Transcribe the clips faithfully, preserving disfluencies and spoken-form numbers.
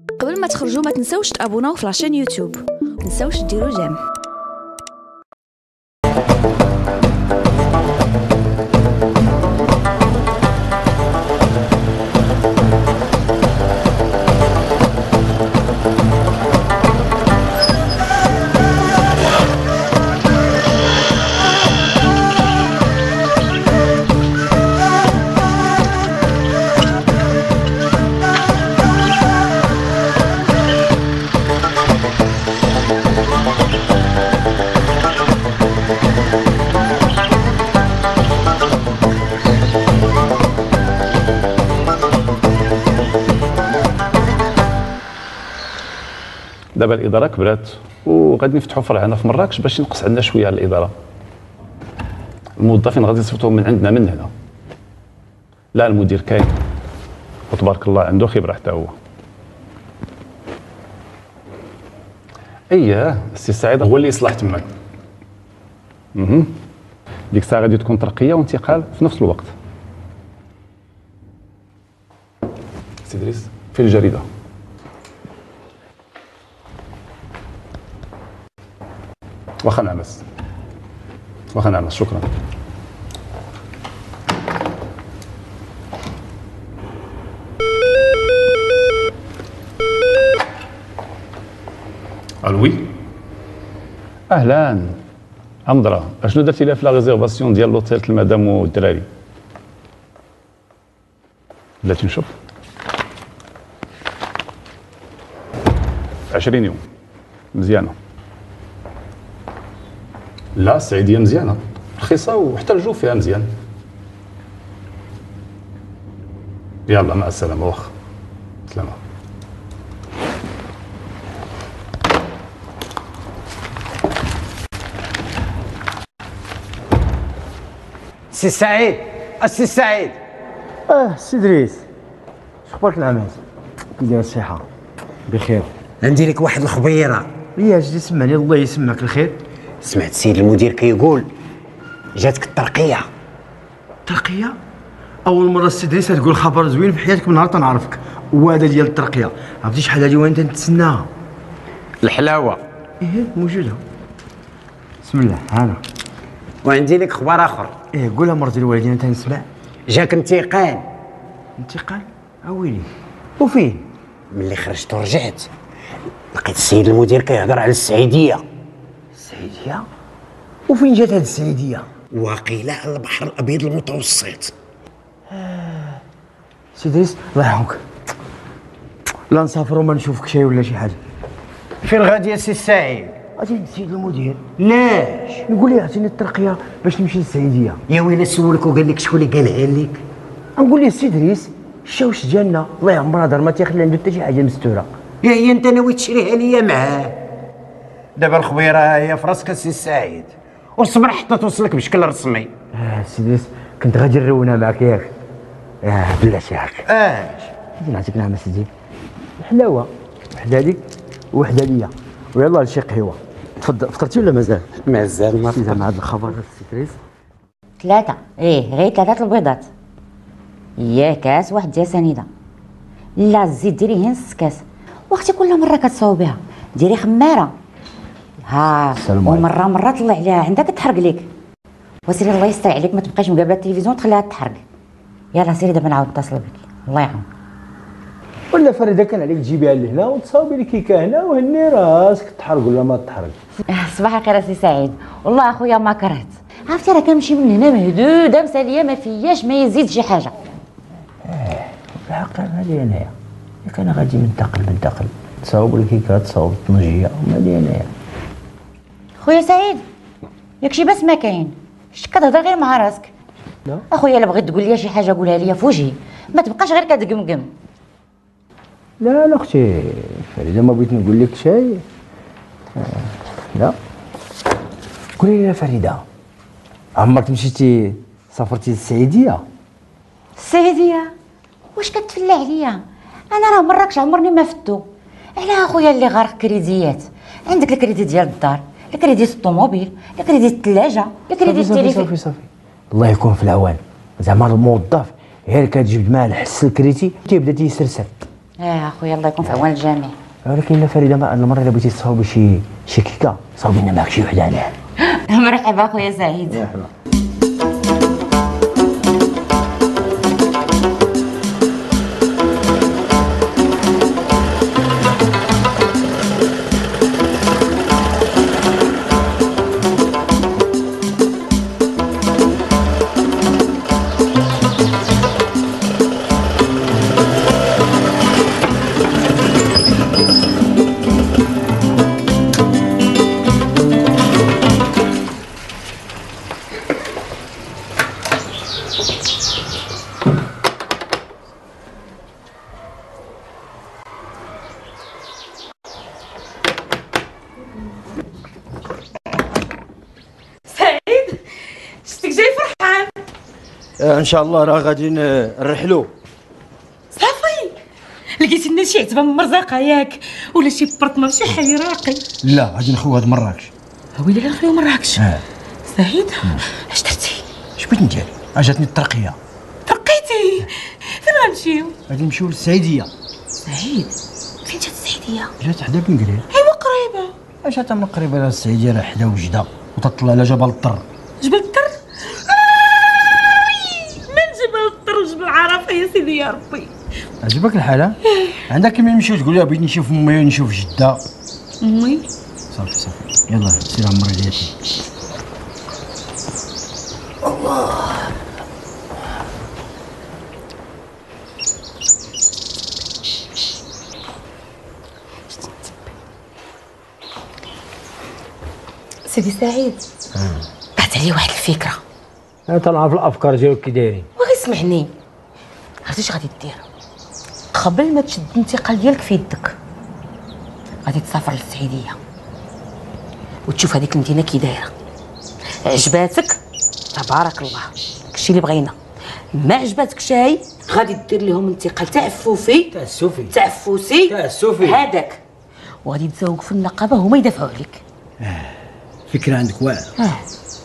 قبل ما تخرجوا ما تنسوش تابوناو في لاشين يوتيوب، ما تنسوش ديروا جيم. دابا الاداره كبرات وغادي نفتحوا فرع هنا في مراكش باش ينقص عندنا شويه على الاداره. الموظفين غادي يصيفطوهم من عندنا من هنا. لا المدير كاين وتبارك الله عنده خبره حتى هو. اييه السي سعيد هو اللي يصلح تماك. اها ديك الساعه غادي تكون ترقيه وانتقال في نفس الوقت. سي ادريس في الجريده. واخا نعمس واخا نعمس شكرا. الوي اهلا عمدرا، اشنو درتي لها في لا ريزيرفاسيون ديال لوتيل المدام والدراري؟ بلاتي نشوف. عشرين يوم مزيانه. لا السعيديه مزيانه رخيصه وحتى الجو فيها مزيان. يلا مع السلامه. واخا سلامه. سي سعيد السي سعيد. اه سي ادريس شخبارك العماد؟ كي داير الصحه؟ بخير. عندي لك واحد الخبيره. يا جدي سمعني الله يسمعك الخير. سمعت السيد المدير كيقول جاتك الترقيه. ترقيه؟ اول مره السي ادريس تقول خبر زوين في حياتك من نهار تنعرفك، وهذا ديال الترقيه عرفتي شحال هادي وانا تنتسناها. الحلاوه ايه موجوده. بسم الله هانا. وعندي لك خبر اخر. ايه قولها مرتي الوالدين تنسمع. جاك انتقال. انتقال؟ اويلي وفين؟ ملي خرجت ورجعت لقيت السيد المدير كيهضر على السعيديه. السعيديه؟ وفين جات هاد السعيديه؟ واقيلا على البحر الابيض المتوسط. آه. سي ادريس الله يرحمك، لا نسافروا ما نشوفك شي ولا شي حاجه. فين غادي يا سي سعيد؟ غادي للسيد المدير. لاش؟ نقول ليه عطيني الترقيه باش نمشي للسعيديه. يا ويلي سولك وقال لك شكون اللي قالها لك؟ نقول ليه السي ادريس الشاوش ديالنا الله يعمرها دار ما تيخلي عنده حتى شي حاجه مستوره. يا هي انت ناوي تشريها ليا معاه. دابا الخبيره هي في راسك السي سعيد، وصبر حتى توصلك بشكل رسمي. اه سي ادريس كنت غادي نرونها معاك ياك. اه بلاتي هاك. اش؟ غادي نعطيك نعمه سيدي. الحلاوه وحده ليك وحده ليا، ويلا لشي قهوه. تفضل فطرتي ولا مازال؟ مازال ما فطرت. مع هذا الخبر السي ادريس ثلاثة، ايه غير ثلاثة البيضات. يا كاس واحد ديال سنيده. لا الزيت ديري هي نص كاس، واختي كل مره كتصاوبيها ديري خماره. ها ومره مره طلع عليها عندها كتحرق ليك. وسيري الله يستر عليك ما تبقايش مقابله التلفزيون تخليها تحرق. يلا سيري دابا نعاود نتصل بك الله يعاون. ولا فريده كان عليك تجيبيها لهنا وتصاوبي لي كيكه هنا وهني راسك تحرق ولا ما تحرق. صباح الخير سي سعيد. والله اخويا ما كرهت، عرفتي راه كنمشي من هنا مهدوده مساليه ما فياش ما يزيد شي حاجه. اه الحق مالي انايا، ياك انا غادي منتقل منتقل تصاوب الكيكه تصاوب الطنجيه مالي انايا. خويا سعيد ياك شي باس ما كاين، شتي كتهضر غير مع راسك. لا اخويا الا بغيت تقول لي شي حاجه قولها لي في وجهي، ما تبقاش غير كتقمقم. لا لا اختي فريده ما بغيت نقول لك شيء. آه. لا قولي لي يا فريده، عمرك مشيتي سافرتي للسعيديه؟ السعيديه؟ واش كتفلى عليا؟ انا راه مراكش عمرني ما فتو. علاه اخويا اللي غارق كريديات؟ عندك الكريدي ديال الدار، الكريدي الطوموبيل، الكريدي الثلاجه، الكريدي التليفون. صافي صافي الله يكون في العوان. زعما الموظف غير كتجبد معاه الحس الكريتي تيبدا تيسرسل. اه اخويا الله يكون في عون الجميع. ولكن لا فريده، ما المره اللي بغيتي تصاوبي شي شي كيكه صاوبي لنا معاك شي وحده عليها. مرحبا اخويا سعيد. مرحبا. ان شاء الله راه غادي نرحلوا. صافي لقيتي لنا شي عتبه من مرزاقه ياك ولا شي برطمه شي حي راقي؟ لا غادي نخويو هاد مراكش. ويلي غنخليو مراكش. اه سعيد اش درتي؟ اش بغيت ندير؟ جاتني الترقيه. ترقيتي؟ فين غنمشيو؟ غادي نمشيو للسعيديه. سعيد فين جات السعيديه؟ جات حدا بن قريب. ايوا قريبه. جات من قريبه على السعيديه، راه حدا وجده وتطلع على جبل الطر. جبل الطر؟ من جبل الطر وجبل عرفه يا سيدي يا ربي. عجبك الحال؟ عندك كيما نمشيو تقول لها بغيت نشوف امي نشوف جده. امي صافي صافي يلا سير عمري ديالتي. سيدي سعيد طلعت علي واحد الفكره. انا تنعرف الافكار ديالك كي دايرين. وغير اسمعني، عرفتي اش غادي دير؟ قبل ما تشد الانتقال ديالك في يدك غادي تسافر للسعيديه وتشوف هذيك المدينه كي دايره. عجباتك تبارك الله داكشي اللي بغينا، ما عجباتك شي غادي دير لهم انتقال تعففي تاسفي تعفوسي تاسفي هذاك، وغادي تزوق في النقابه هما يدافعوا عليك. فكره عندك واعره. اه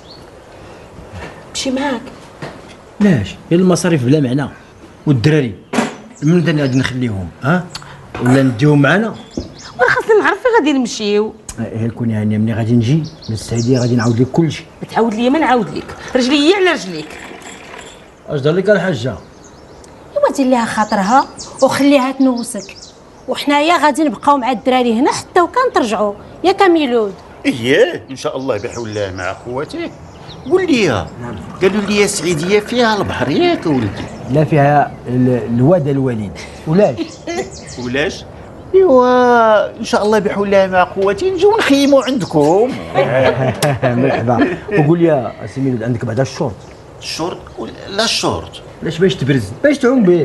مشي معاك. لاش غير المصاريف بلا معنى، والدراري من اللي غادي نخليهم ها ولا نديهم معنا؟ وانا خاصني نعرف فين غادي نمشيو. هي كوني هانيه ملي غادي نجي من السعيديه غادي نعاود لك كلشي. تعاود لي ما نعاود لك، رجلي على رجليك. اش دار لك الحاجه؟ ايوا دير ليها خاطرها وخليها تنوسك، وحنايا غادي نبقاو مع الدراري هنا حتى وكان ترجعوا يا كميلود. اييه ان شاء الله بحول الله مع خواتي. قول لي قالوا لي السعيديه فيها البحر ياك ولدي؟ لا فيها ال- الواد الوليد. ولاش؟ ولاش؟ ايوا ان شاء الله بحول الله مع خواتي نجيو نخيموا عندكم. مرحبا. وقول لي يا سي ميلود عندك بعدا الشورت؟ الشورت ولا لا الشورت؟ علاش باش تبرز؟ باش تعوم به.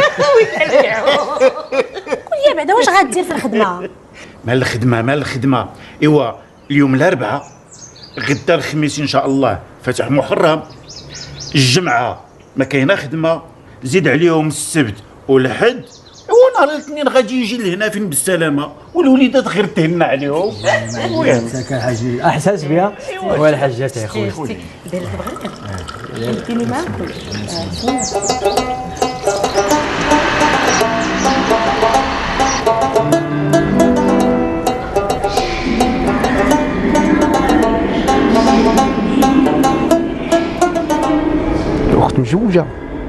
قول لي بعدا واش غادير في الخدمه؟ مال الخدمه مال الخدمه ايوا اليوم الاربعاء، غدا الخميس ان شاء الله فتح محرم، الجمعه ما كاينه خدمه، زيد عليهم السبت والحد، ونهار الاثنين غادي يجي لهنا فين بالسلامه والوليدات غير تهنا عليهم. ساكن حاج احساس بها والحاجات يا خويا. دايره بغيتك خليتيني معاكم. الاخت مزوجه.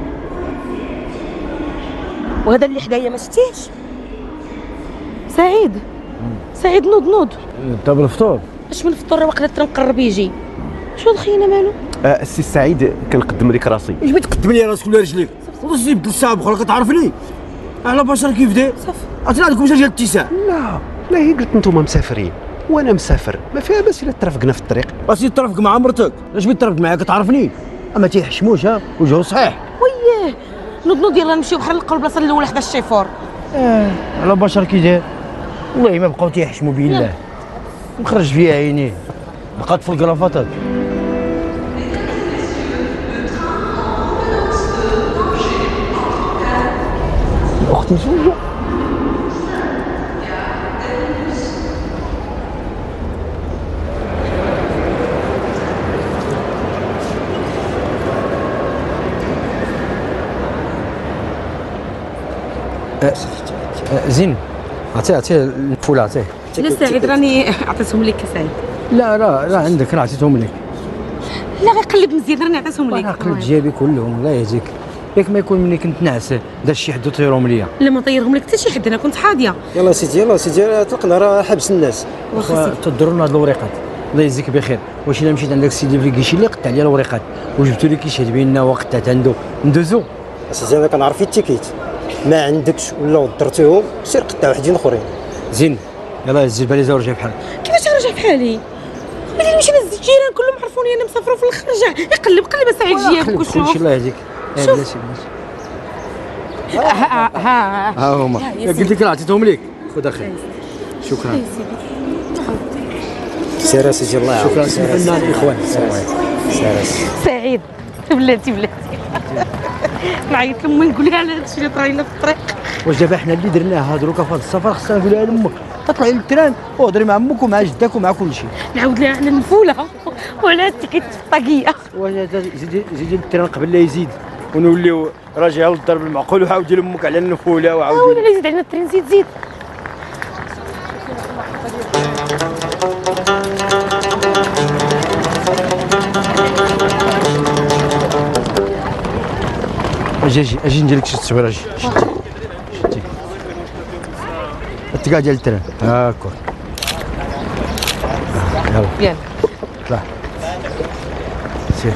وهذا اللي حدايا ما شتيش؟ سعيد سعيد نوض نوض. انت بالفطور؟ اش من الفطور واقيلا تنقرب يجي. شو هاد خينا مالو؟ آه، السي سعيد كنقدم لك راسي. اش بغيت تقدم لي راسك ولا رجليك؟ وتصيب بدل الساعه بخرى كتعرفني؟ على بشر كيف داير؟ صافي عرفتي عندكم ديال الاتساع. لا لا، هي قلت انتم مسافرين وانا مسافر، ما فيها باس الا ترافقنا في الطريق. اسي ترافق مع مرتك، اش بغيت ترافق معايا كتعرفني؟ اما تيحشموش ها وجهو صحيح. وياه نوض نوض يلا نمشيو بحال نلقاو البلاصه الاولى حدا الشيفور. اه على بشر كي داير؟ والله ما بقاو تيحشموا بالله. مخرج فيها عينيه بقات في الكرافطات. الاخت مزوجه. زين عطيه عطيه الفول عطيه. لا سعيد راني عطيتهم لك سعيد. لا لا لا عندك راه عطيتهم لك. لا غير قلب مزيان راني عطيتهم لك. انا قلبت جيبي كلهم الله يهديك. ياك ما يكون ملي كنت ناعس داز شي حد وطيرهم ليا. لا ما طيرهم لك حتى شي حد انا كنت حاضيه. يلا سيدي يلا سيدي طلقنا راه حبس الناس. واخا تضروا لنا هاد الوريقات الله يجزيك بخير. واش الا مشيت عندك السيدي في الكيشي اللي قطع لي الوريقات وجبتو لي كيشهد بيننا وقت عندو ندوزو. سيدي انا كنعرف التيكيت ما عندكش ولا درتيهم سير قطع وحدين اخرين. زين يلا هز الباليزه ورجع بحالك. كيفاش نرجع بحالي؟ ملي مشينا للجيران كلهم عرفوني انا مسافره في الاخر رجع يقلب قلب سعيد جيابك وشوف. كلشي الله يهديك. شوف بلاتي بلاتي. ها ها ها هما قلت لك راه عطيتهم لك. خذ اخي شكرا. سير سيدي الله يعاونك. شكرا سيدنا الاخوان. سير سعيد بلاتي بلاتي نعيط لامي نقول لها على هادشي اللي طراينا في الطريق. واش دابا حنا اللي درناه هاد روكا في هاد السفر خصنا نقولها لامك تطلعي للتران وهضري مع امك ومع جدك ومع كلشي. نعاود لها على النفوله وعلى التيكيت في الطاقيه. زيدي زيدي التران قبل لا يزيد ونوليو راجعين للضرب المعقول وعاودي لامك على النفوله وعاودي. اه ولا يزيد علينا الترين زيد زيد. اجي اجي اجي ندير لك شي تصويره. اجي شتي شتي التقا ديال التران هاكا. يلا يلا طلع سير.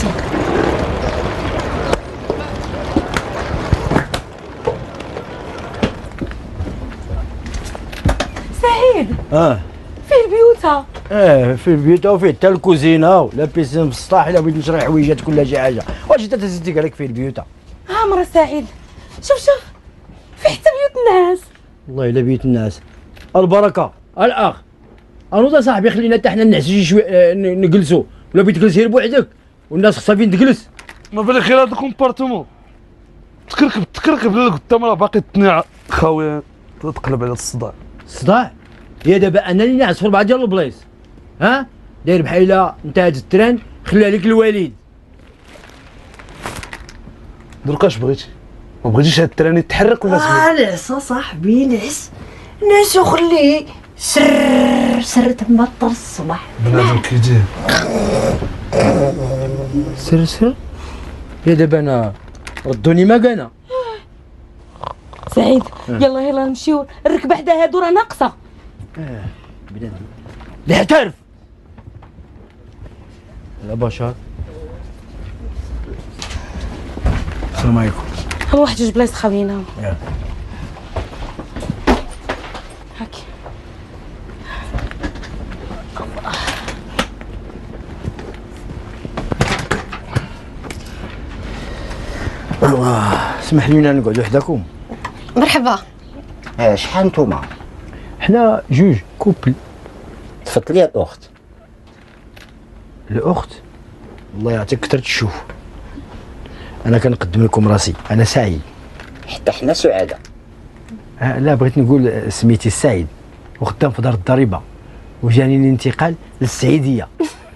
سعيد اه فيه البيوتة. اه في البيوت وفيه حتى الكوزينه ولا بيسين في السطاح الا بغيت نشري حويجات كل شي حاجه. واش انت تزيد قال لك فيه البيوت؟ عامرة سعيد شوف شوف في حتى بيوت الناس. والله الا بيوت الناس. البركه الاخ انوض صاحبي خلينا حتى حنا نعسو شي شويه نجلسوا ولا بغيت تجلس غير بوحدك والناس خصها فين تجلس. ما بالي خير هذا كومبارتمون تكركب تكركب لقدام راه باقي تنيع خاويه تقلب على الصداع. الصداع يا دابا انا اللي ناعس في اربعه ديال البلايص ها داير بحال الا انت هاد التران خليها لك الوالد. درك اش بغيتي؟ ما بغيتيش هاد التران يتحرك ولا سمي؟ نعس اصاحبي نعس نعس وخليه سر سر تما طر الصباح. بنادم كيدير سر سر يا دابا انا ردوني ما كانا. سعيد يلا يلا نمشيو الركبه حدا هادو راه ناقصه. اه بنادم لا اعترف لا بشر. السلام عليكم. هو واحد جوج بلايص خاويين هاكي. الله اسمح لينا نقعدوا حداكم. مرحبا. اه شحال نتوما؟ حنا جوج كوبل. تفضلي الاخت. الاخت الله يعطيك كثر تشوف انا كنقدم لكم راسي انا سعيد. حتى حنا سعداء. آه لا بغيت نقول سميتي السعيد وخدام في دار الضريبه وجاني الانتقال للسعيديه.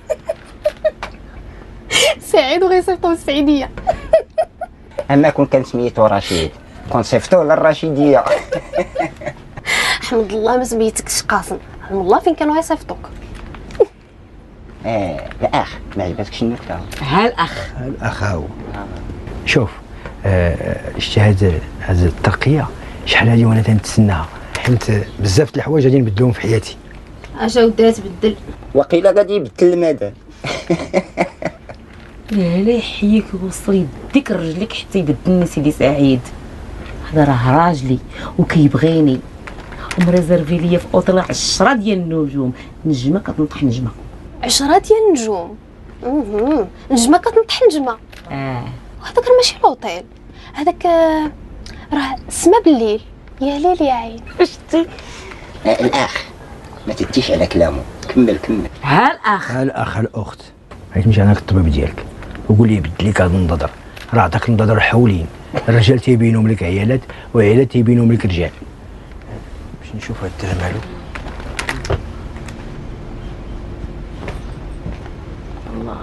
سعيد وغيصيفطو السعيديه. اما كون كان سميتو رشيد كون صيفطوه للرشيديه. حمد الله ما سميتكش قاسم. حمد الله فين كانوا غيصيفطوك. اه الاخ ما عجبتكش النكته؟ ها الاخ ها الاخ هاو. شوف آه شتي هاد هاد الترقيه شحال هادي وانا تنتسناها حيت بزاف د الحوايج غادي نبدلهم في حياتي. اجا ودات تبدل وقيله غادي يبدل المدى. لا لا يحييك ويوصل يديك رجليك حتى يبدلني سيدي سعيد. هذا راه راجلي وكيبغيني ومريزرفي ليا في اوطيل عشرة ديال النجوم. نجمه كتنطح نجمه. عشرة ديال النجوم. اها نجمه كتنطح نجمه. اه وهذاك راه ماشي لوطيل هذاك راه السما بالليل. يا ليل يا عين. شتي آه الاخ ما تديش على كلامه. كمل كمل. ها الاخ ها الاخ ها الاخت غادي تمشي عندك الطبيب ديالك وقول ليه يبدل لك هذا النظر. راه عطاك النظر حولين. الرجال تيبينهم لك عيالات وعيالات تيبينهم لك رجال. باش نشوف هاد الدرهم مالو. الله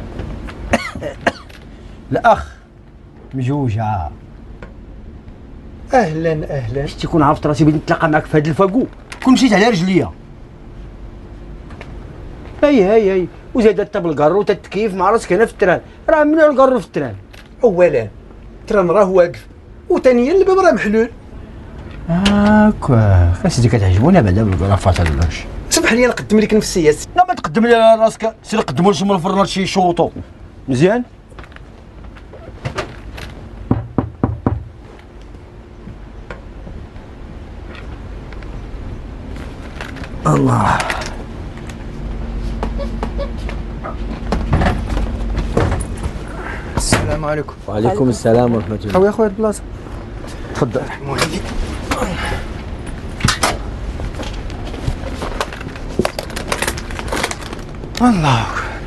الاخ مجوجه اهلا اهلا. شتي كون عرفت راسي بغيت نتلاقى معاك في هذا الفاكو كون مشيت على رجليا. هاي هاي هاي وزاد انت بالكارو وتتكيف مع راسك هنا في التران، راه ممنوع الكارو في التران. اولا التران راه واقف، وثانيا الباب راه محلول. هاكا اسيدي كتعجبوني بعدا بالكرافات هاد الوش. سمح لي نقدم لك نفسيه. لا ما تقدم لي على راسك، سير قدموا لشي من الفرنات شي شوطو مزيان. الله السلام عليكم. وعليكم السلام ورحمة الله. خويا خويا البلاصه. تفضل. الله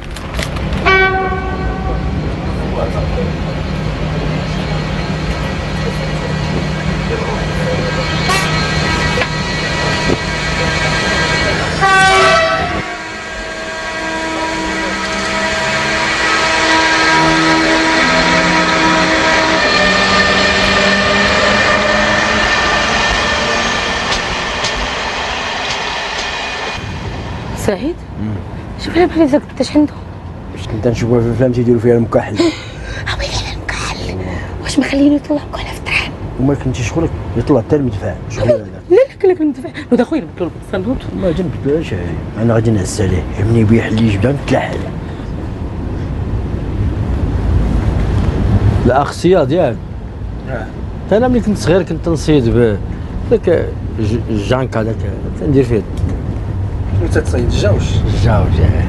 سعيد شوف لي بحال هكا كنتش عنده. واش كنت نشوفها في الافلام تيديروا فيها المكحل. ها ويلي على المكحل، واش مخليني يطلعوك على في الطرحان؟ وما كنتي شغلك يطلع حتى المدفع شغل هذا. لا لا كلك المدفع هذا اخويا نبدلو البصل نوض. ما تنبدلوش انا غادي نعس عليه، يهمني يبيح لي جبده نتلاح عليه. الاخ الصياد ياك؟ اه انا ملي كنت صغير كنت نصيد ب داك الجانك هذاك تندير فيه. انت تصيد الجوج؟ الجوج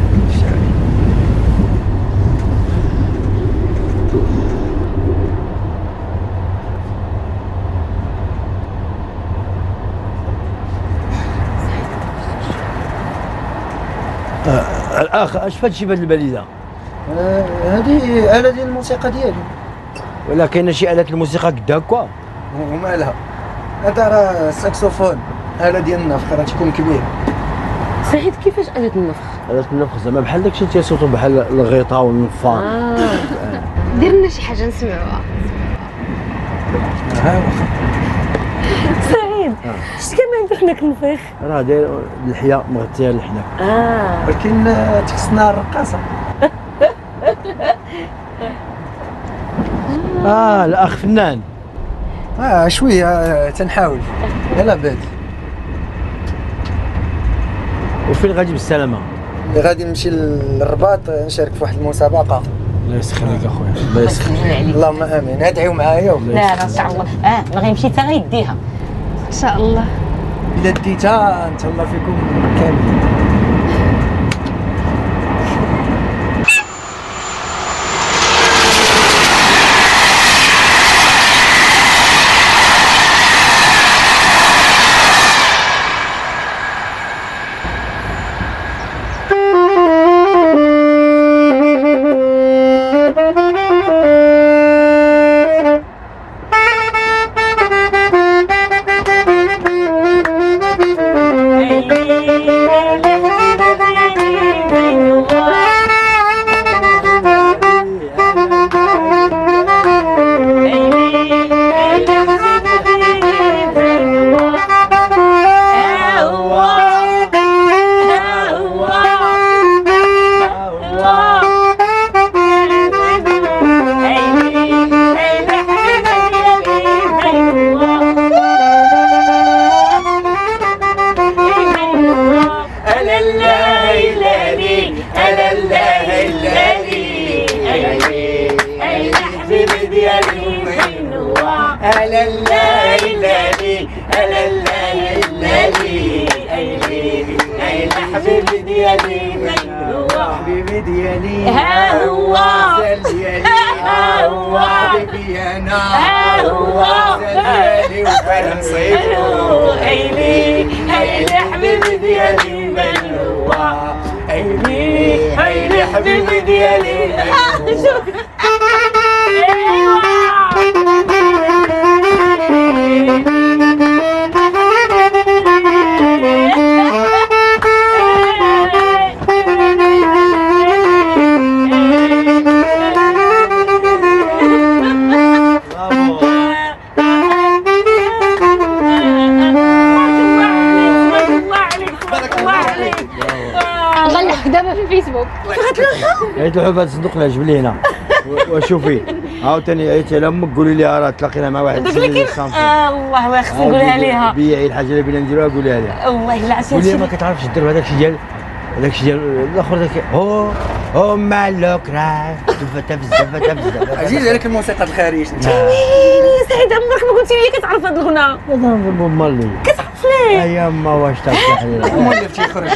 آه الاخ اش فهاد الشيء بهاد البليده؟ هذه آه آلة ديال الموسيقى ديالي. ولا كاينه شي آلات الموسيقى قد هكا؟ ومالها؟ هذا راه الساكسوفون، آلة ديال النفخ راه تكون كبير. سعيد كيفاش آلة النفخ؟ آلة النفخ زعما بحال داكشي تيصوتو بحال الغيطه والنفار. اه دير لنا شي حاجه نسمعوها. ها واخا. سعيد شتي كما عندك حنا كنفيخ؟ راه داير اللحيه مغطيه اللحيه. اه ولكن تخصنا الرقاصه. اه الاخ فنان. اه شويه تنحاول. يلا بادي. وفين غادي بالسلامه؟ غادي نمشي للرباط نشارك في واحد المسابقه. الله يسخليك اخويا، الله يسخليك. اللهم امين. ادعيو معايا. لا لا ان شاء الله. اه بغي يمشي حتى غيديها ان شاء الله. الا ديتها نتهلا فيكم كاملين. الفيسبوك. غتلوحوا؟ غتلوحوا في هذا الصندوق اللي عجب لي هنا. وشوفي عاوتاني عيطي على امك قولي لها راه تلاقينا مع واحد دوك اللي كاين اه والله واه خصني نقولها ليها. بيعي الحاجه اللي بغينا نديروها قوليها لها. والله الا عرفتي قولي ما كتعرفش دير هذاك الشيء ديال هذاك الشيء ديال الاخر ذاك هو هو مالك راه تفتا بزاف تفتا بزاف. عزيز عليك الموسيقى الخارج انت. ويلي سعيد عمرك ما قلتي لي كتعرف هذا الغنى. لا نعرف بوب مالي. كتعرف ليه؟ ايا ما واش تعرف ليه؟ المؤلف تيخرج.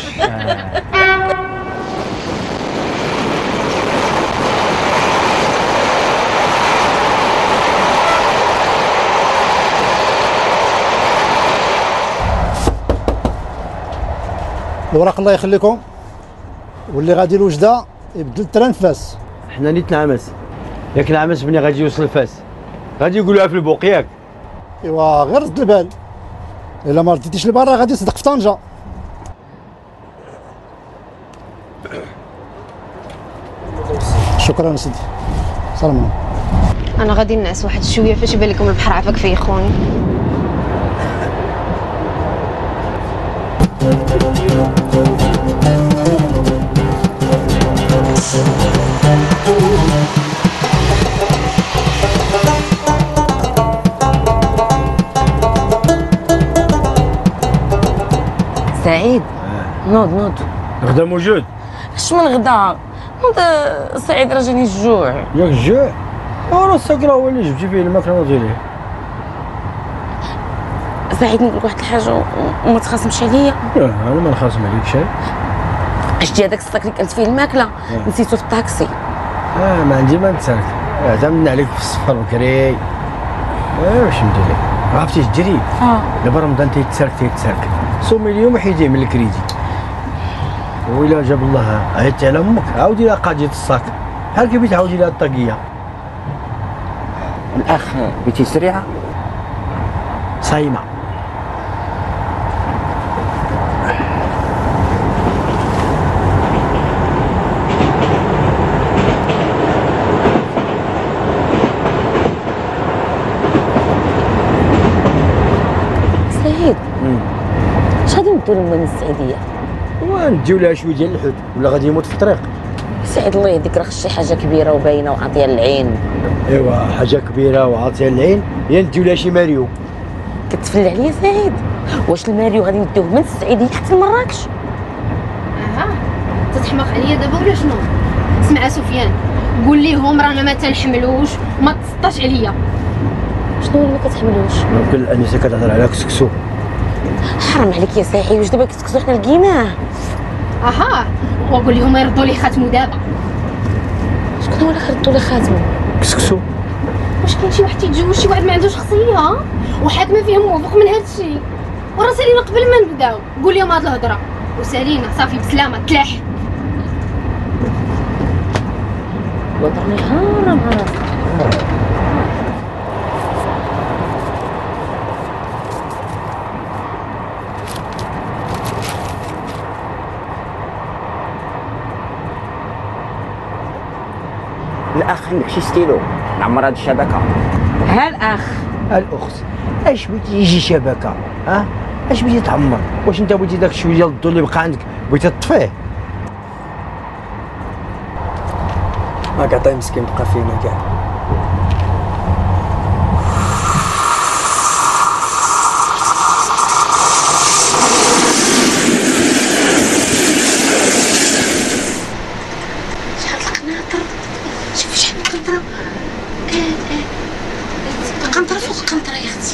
الوراق الله يخليكم، واللي غادي لوجده يبدل التران فاس. حنا نيت نعمس ياك نعمس بني غادي يوصل لفاس غادي يقولوها في البوق ياك. ايوا غير رد البال، الا ما رديتيش لبرا غادي يصدق في طنجه. شكرا سيدي، سلام عليكم. انا غادي نعس واحد شويه فاش يبان لكم البحر عافاك فيخوني. سعيد نوض نوض. الغدا موجود؟ اش من غدا؟ نوض سعيد راه جاني الجوع. ياك الجوع؟ وراه السكر هو اللي جبتي فيه الماكله نوضي ليه. سعيد نقول لك واحد الحاجه وما تخاصمش عليا. لا انا ما نخاصم عليك شيء. شتي هذاك الصاك اللي كلت فيه الماكله نسيتو في الطاكسي. اه ما عندي ما نتسالك، اعتمدنا عليك في السفر وكري. اه واش ندير لك؟ عرفتي تجري؟ اه دابا رمضان تيتسالك تيتسالك صومي اليوم وحيديه من الكريدي. وإلا جاب الله عيطتي على امك عاودي لها قضيه الصاك بحال كيف تعاودي لها الطاقيه. الاخ بيتي سريعه صايمه. سعيد اش غادي نديرو من السعيديه؟ ونديو لها شويه ديال الحوت ولا غادي يموت في الطريق. سعيد الله يهديك راه شي حاجه كبيره وباينه وعاطيه للعين. ايوا حاجه كبيره وعاطيه للعين هي نديو لها شي ماريو. كتفلى عليا سعيد، واش الماريو غادي نديوه من السعيديه حتى لمراكش؟ اها تتحماق عليا دابا ولا شنو؟ اسمع سفيان قول ليهم رانا ما تنحملوش وما تسطاش عليا. شنو اللي ما كتحملوش؟ ممكن الانسه كتهضر على كسكسو. حرام عليك يا سعيد، واش دابا كسكسو حنا لقيناه؟ اها وقول لهم يردوا لي خاتمو دابا. شكون هو اللي خردوا لي خاتمو؟ كسكسو. واش كاين شي واحد تيتزوج شي واحد ما عندوش شخصيه وحاكمه فيه موافق من هذا الشيء؟ وراه سالينا قبل ما نبداو قول لهم هاد الهضره وسالينا صافي بسلامه تلاح. وضرني هارة مع راسك. الاخ عندك شي ستيلو نعمر هاد الشبكه. ها الاخ ها الاخت اش بغيتي يجي شبكه؟ ها اش بغيتي تعمر؟ واش انت بغيتي داك شويه ديال الضو اللي بقى عندك بغيتي تطفيه؟ ما كعطيه مسكين بقى فينا كاع. شحال القناطر، شوف شحال القنطرة. القنطرة فوق القنطرة يا اختي.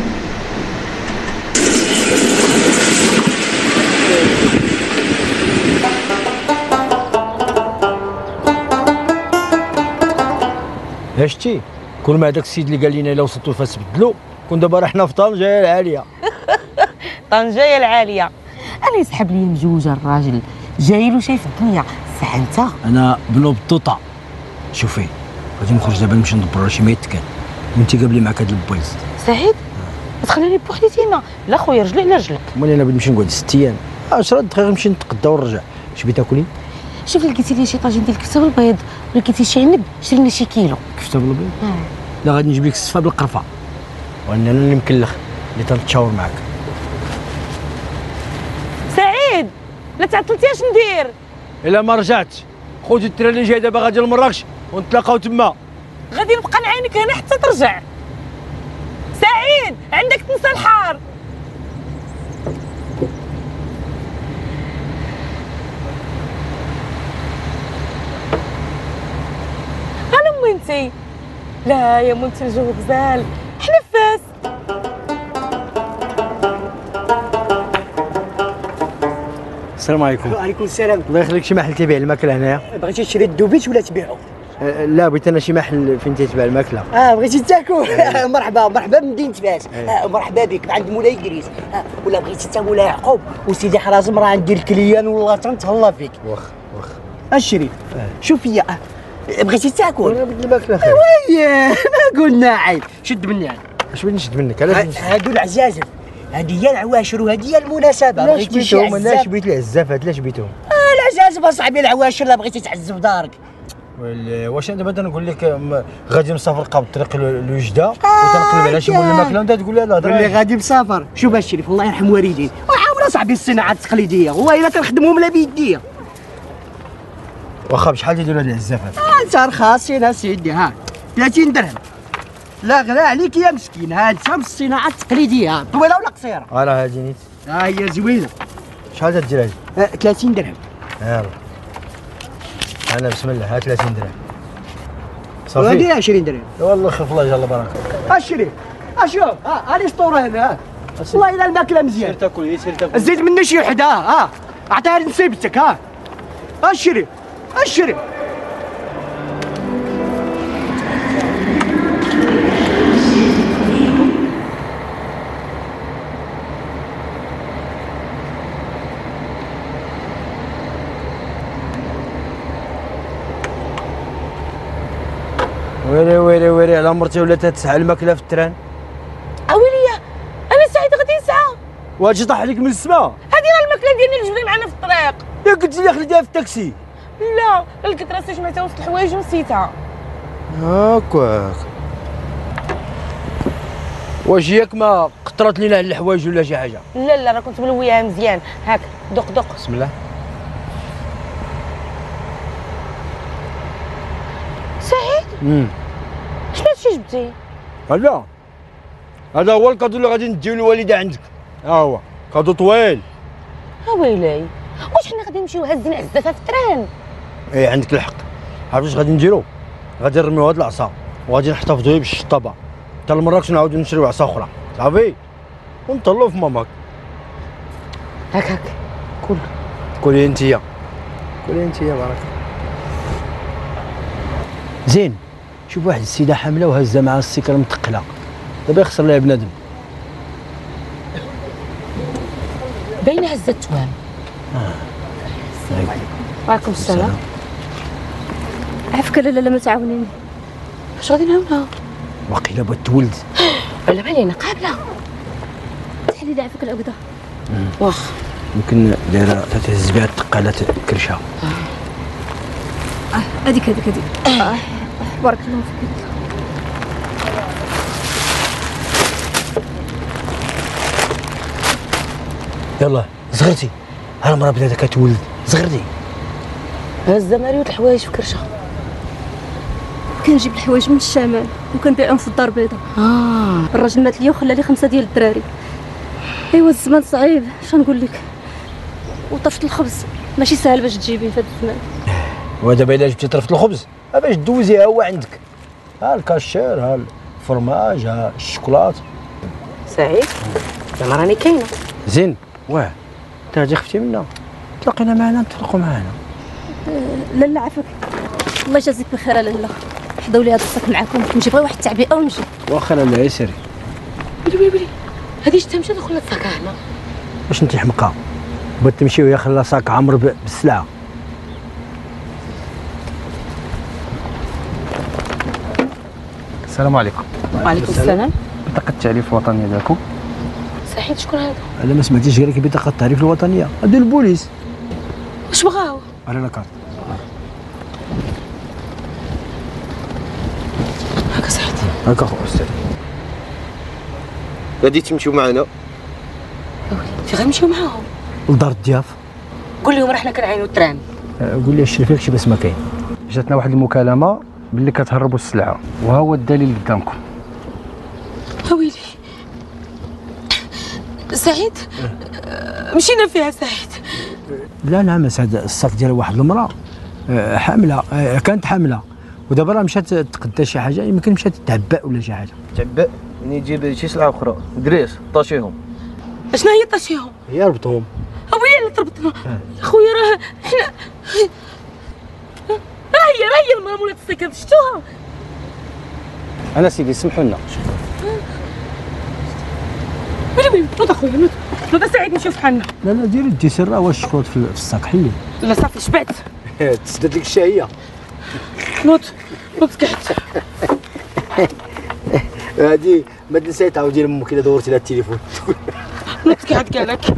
شتي كل ما هذاك السيد اللي قال لنا الا وصلتوا لفاس بدلوا كون دابا راه حنا في طنجه العاليه. طنجه العاليه. انا يسحب لي مجوجه الراجل جاي له شايف الدنيا. ساعه انت انا بنو بطوطه. شوفي غادي نخرج دابا نمشي ندبر شي ما يتكل وانت قابلي معاك هاد البويز. سعيد ما تخليني بوحدي تينا. لا خويا رجلي على رجلك. مالي انا بغيت نمشي نقعد ست ايام عشرة دقائق نمشي نتقدا ونرجع. اش بغيتي تاكلي؟ شوف لقيتي لي شي طاجين ديال الكفته بالبيض ولقيتي شي عنب شري لنا شي كيلو كفته بالبيض. اه لا غادي نجيب لك الصفه بالقرفه وانا اللي مكلخ اللي تنتشاور معاك. سعيد لا تعطلتي اش ندير؟ الا ما رجعتش خوتي الدراري اللي جاي دابا غادي لمراكش ونتلاقاو تما. غادي نبقى نعاينك هنا حتى ترجع. سعيد عندك تنسى الحار. انا مونتي. لا يا مونتي الجو غزال حنفاس. السلام عليكم. وعليكم السلام. الله يخليك، شي محل تيبيع الماكله هنايا؟ بغيتي تشري الدوبيت ولا تبيعو؟ أه لا، بغيت انا شي محل فين تيتباع الماكله. اه بغيتي تاكل؟ مرحبا مرحبا بمدينة فاس. آه مرحبا بك عند مولاي ادريس. آه ولا بغيتي تا مولاي يعقوب وسيدي حرازم راه عندي الكليان والله تنتهلا فيك. واخ واخ. الشريف شوف فيا. آه بغيتي تاكل؟ انا بدي الماكله خير. وياه ما قلنا عيب. شد مني عاد. اش بغيت نشد منك؟ علاش؟ هادو العزازف، هادي هي العواشر وهادي هي المناسبه. لا بغيتي شي شبيتهم؟ انا عزاف؟ شبيت العزافات، لا شبيتهم. اه العزازف اصاحبي العواشر لا بغيتي تعزف دارك. ويلي واش انا دابا نقول لك م- غادي مسافر قبل الطريق لوجده وتنقلب على شي مول الماكله وانت تقول لي هذا الهضره. اللي غادي مسافر. شوف الشريف الله يرحم والديك وعاون اصاحبي الصناعه التقليديه والله الا كنخدمهم لا بيديا. واخا بشحال تيديروا هاد العزافات؟ اه انت رخاصين اسيدي. ها ثلاثين درهم. لا غلا عليك يا مسكين. ها انت من الصناعه التقليديه طويله ولا قصيره؟ اه راه هادي نيت. ها هي زوينه. شحال تدير هادي؟ آه ثلاثين درهم. يلا انا بسم الله، ها ثلاثين درهم وهادي عشرين درهم. والله خف الله يجعل بركه. الشريف اشوف ها هاني السطوره هنا. ها والله الا الماكله مزيان. سير تاكل، سير تاكل. زيد مني شي وحده. ها عطيها لنسيبتك. ها الشريف الشريف. ويلي ويلي ويلي على مرتي ولات تسعى الماكله في التران. اويليا انا سعيد غادي نسعى. واش طاح عليك من السماء؟ هذه راه الماكله ديالنا اللي جبنا معنا في الطريق. يا قلت لي خليتيها في التاكسي. لا لقيت راسي جمعتها وسط الحوايج ونسيتها. هاكاك. واش ياك ما قطرت لينا على الحوايج ولا شي حاجه؟ لا لا راه كنت ملويها مزيان. هاك دق دق. بسم الله. سعيد امم شنو هادشي جبتي؟ هلا هذا هو الكادو اللي غادي نديو للوالده عندك. ها هو كادو طويل. اويلي واش حنا غادي نمشيو هازين عزافه في التران؟ ايه عندك الحق. عرفتي اش غادي نديرو؟ غادي نرميو هاد العصا وغادي نحتفظوا بالشطابه حتى لمراكش نعاودو نشريو عصا اخرى صافي ونطلعو في ماماك. هاك هاك كل كولي انتيا كولي انتيا بارك. زين شوف واحد السيده حامله وهزه معها السكره متقله دابا يخسر لها بنادم. باينه هزه التوام. وعليكم السلام. عافاك لاله لا ما تعاونيني. اش غادي نعاونها؟ واقيلا بغات تولد. ولا ما علينا قابله. تحلي لي عافاك العقده. واخ يمكن دايره تتهز بها الثقاله كرشها. اه هذيك هذيك هذيك. اه بارك الله فيك. يلا صغرتي ها المراه بنادى كتولد صغرتي. هزه مريوت الحوايج في كرشها. كنجيب الحوايج من الشمال وكنبيعهم في الدار البيضاء. اه الراجل مات ليا وخلى لي خمسه ديال الدراري. ايوا الزمان صعيب شنو نقول لك. وطرفت الخبز ماشي ساهل باش تجيبيه في هذا الزمان. ودابا الا جبتي طرفت الخبز باش دوزيها هو عندك. ها الكاشير ها الفرماج ها الشوكولات. سعيد زعما راني كاينه. زين واه انت غادي خفتي منا تلاقينا معنا نتفرقوا معنا. أه لا لا عافاك الله يجازيك بخير لاله. حضوا لي هذا الصاك معاكم نجيب غير واحد التعبئه ونمشي. واخا لا يسيري. ويلي ويلي ويلي هذه شتا مشات وخلات صاكها هنا. واش انت حمقى بغات تمشي وهي خلا صاك عامر بالسلعه. السلام عليكم. وعليكم السلام. بطاقة التعريف الوطنية ديالكم. سعيد شكون هذا؟ انا ما سمعتيش غير بطاقه التعريف الوطنيه هادو البوليس. واش بغاو؟ على لاكارت. هاكا سعيد. هاكا خويا استاذ. غادي تمشيو معنا؟ في غنمشيو معاهم. لدار الضياف. قول لهم راه حنا كنعاينوا الترام. قول لي الشري فيك شي بس ما كاين. جاتنا واحد المكالمه باللي كتهربوا السلعه وها هو الدليل قدامكم. ويلي سعيد مشينا فيها سعيد. لا نعم سعد الصاك ديال واحد المراه آه، حامله آه، كانت حامله ودابا راه مشات تقدا شي حاجه يمكن مشات تعبأ ولا شي حاجه. تعبأ يعني يجيب شي سلعه اخرى دريس طاشيهم. شنو هي طاشيهم؟ هي ربطهم. ويلي اللي تربطنا يا خويا راه حنا راه هي راه هي المراه مولات السكن شفتوها. انا سيدي سمحوا لنا. ويلي ويلي نوض اخويا نوض نوض سعيد نشوف حالنا. لا لا ديري انت سر واش شكوط في الصاك حلي. لا صافي شبعت. تسدد لك الشهيه. نوض نوض كحت. هادي ما تنساي تعاودي لامك الا دورتي لها التليفون. نوض كحت قال لك.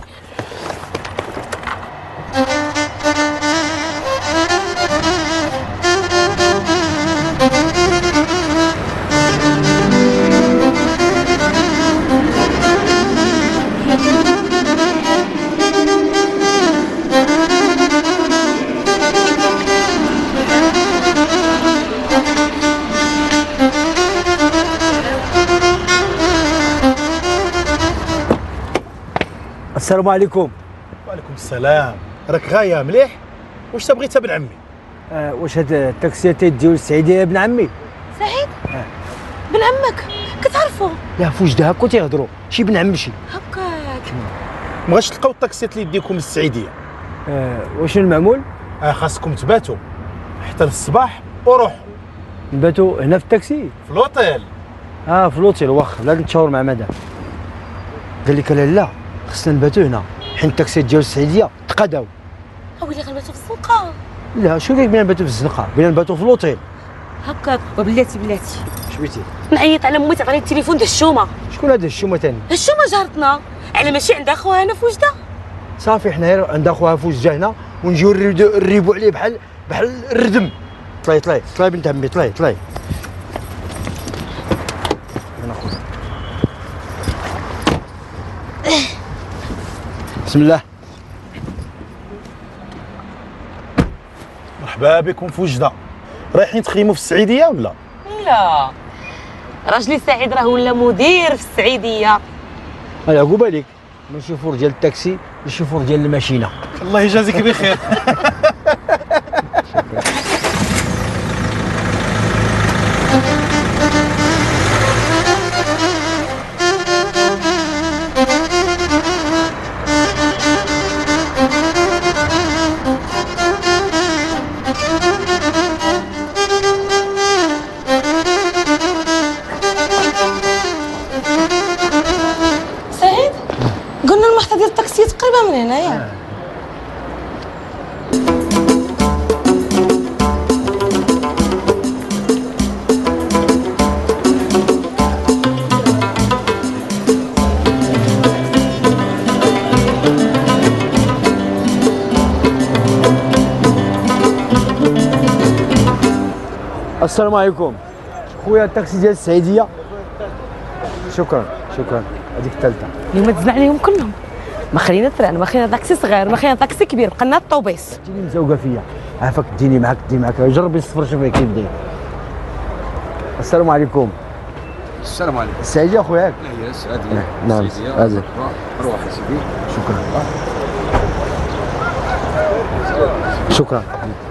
السلام عليكم. وعليكم السلام. راك غايه مليح؟ واش تبغي ابن عمي؟ آه واش هاد التاكسي تيديو للسعيديه يا ابن عمي؟ سعيد بن عمك كتعرفو؟ لا في وجده هكا تيهضروا شي بن عم شي. هكاك. مابغاش تلقاو الطاكسيات اللي يديكم للسعيديه. آه واش المعمول؟ اه خاصكم تباتوا حتى للصباح وروحوا. نباتوا هنا في التاكسي؟ في الوطيل. اه في الوطيل واخا لا نتشاور مع مدام. قال لك لا لا خصنا نباتوا هنا حيت التاكسي ديال السعيديه تقاداو. ويلي غنباتو في الزنقه. لا شو داير بينا نباتوا في الزنقه بينا نباتوا في الوطيل. هكاك وبلاتي بلاتي شبيتي؟ نعيط على امي تعطيني التليفون ديال الشومه. شكون هذا الشومه ثاني؟ الشومه جارتنا على ماشي عندها خوها هنا في وجده. صافي حنا عند اخوها في وجده هنا ونجيو نريبوا عليه بحال بحال الردم. طلعي طلعي طلعي بنت عمي طلعي طلعي. بسم الله. مرحبا بكم في وجده. رايحين تخيموا في السعيديه ولا؟ لا راجلي سعيد راه ولا مدير في السعيديه. على عقوبه ليك من شوفور ديال التاكسي للشوفور ديال الماشينه. الله يجازيك بخير. سعيد قلنا المحطه ديال التاكسي تقريبا من هنايا. السلام عليكم خويا التاكسي ديال السعيديه. شكرا شكرا هذيك الثالثه. اليوم تزنق عليهم كلهم ما خلينا تران ما خلينا طاكسي صغير ما خلينا طاكسي كبير بقى لنا الطوبيس. تجيني مزوقه فيا عافاك تديني معاك تدي معاك جربي الصفر شوفي كيف داير. السلام عليكم. السلام عليكم. السعيديه خويا ياك؟ لا ياس هذه نعم هذا روح يا سيدي. شكرا شكرا.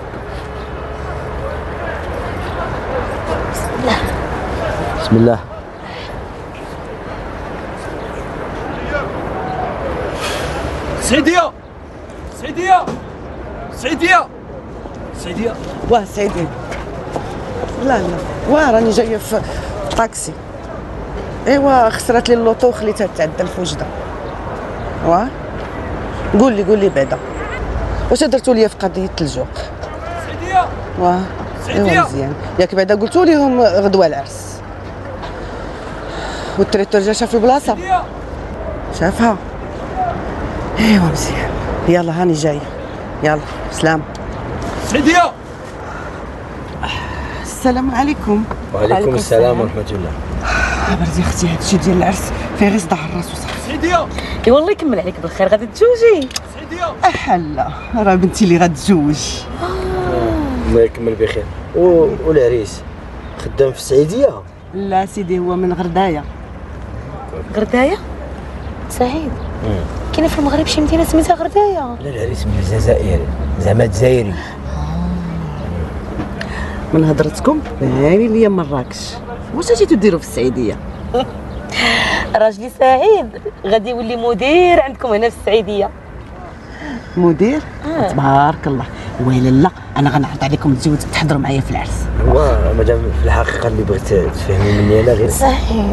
بسم الله. سعيدية سعيدية سعيدية سعيدية. واه سعيدي لا لا واه راني جايه في طاكسي. ايوا خسرت لي اللوطو وخليتها تعدل في وجده. واه قول لي قول لي بعدا واش درتوا لي في قضيه الجوق؟ سعيدية واه ايوا مزيان ياك بعدا قلتوا لهم غدوه العرس والتريتور جا شاف البلاصه شافها. ايوا مزيان يلا هاني جايه يلا سلام. سعيدية السلام عليكم. وعليكم السلام ورحمه الله. بردي اختي هادشي ديال العرس فيه غير صداع الراس وصافي. سعيدية اي والله يكمل عليك بالخير. غادي تزوجي؟ احلا راه بنتي اللي غتزوج. الله يكمل بخير. و... والعريس خدام في السعيديه؟ لا سيدي هو من غردايه. غردايه؟ سعيد كاينه في المغرب شي مدينه سميتها غردايه؟ لا العريس من الجزائر، زعما جزائري. من هضرتكم باين ليا مراكش. واش جيتو ديروا في السعيديه؟ راجلي سعيد غادي يولي مدير عندكم هنا في السعيديه. مدير؟ آه. تبارك الله. ويلا لا انا غنعرض عليكم تزوج تحضروا معايا في العرس. هو مادام في الحقيقه اللي بغيت تفهمي مني انا غير سعيد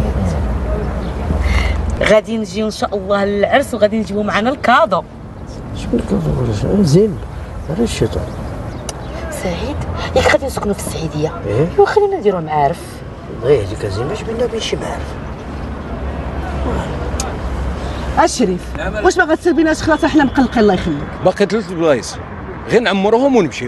غادي نجيو ان شاء الله للعرس وغادي نجيبو معنا الكادو. شنو الكادو؟ زين راه الشتاء. سعيد ياك غادي نسكنوا في السعيديه. ايه ايوا خلينا نديرو معارف. غير هذيك زين باش بينا بين شي معارف. الشريف واش ما غتسربيناش خلاص حنا مقلقين الله يخليك. باقي ثلاث بلايص غير نعمروهم ونمشيو.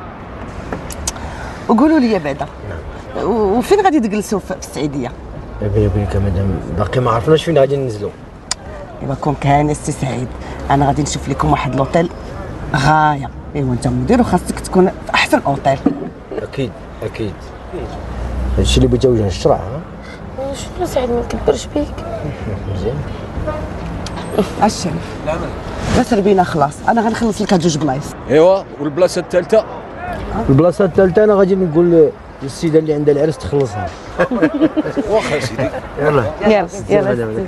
وقولوا لي بعدا وفين غادي تجلسوا في السعيديه؟ بيني وبينك مادام باقي ما عرفناش فين غادي ننزلوا. ايوا كون كان السي سعيد انا غادي نشوف لكم واحد لوطيل غايه. ايوا انت مدير وخاصك تكون في احسن اوطيل. اكيد اكيد هادشي اللي بغيت وجه الشرع. ها شنو سعيد ما نكبرش بيك. مزيان الشريف لا سربينا خلاص انا غنخلص لك هاد جوج بلايص. ايوا والبلاصه الثالثه؟ البلاصه الثالثه انا غادي نقول للسيده اللي عندها العرس تخلصها. واخا سيدي يلا يلا يلا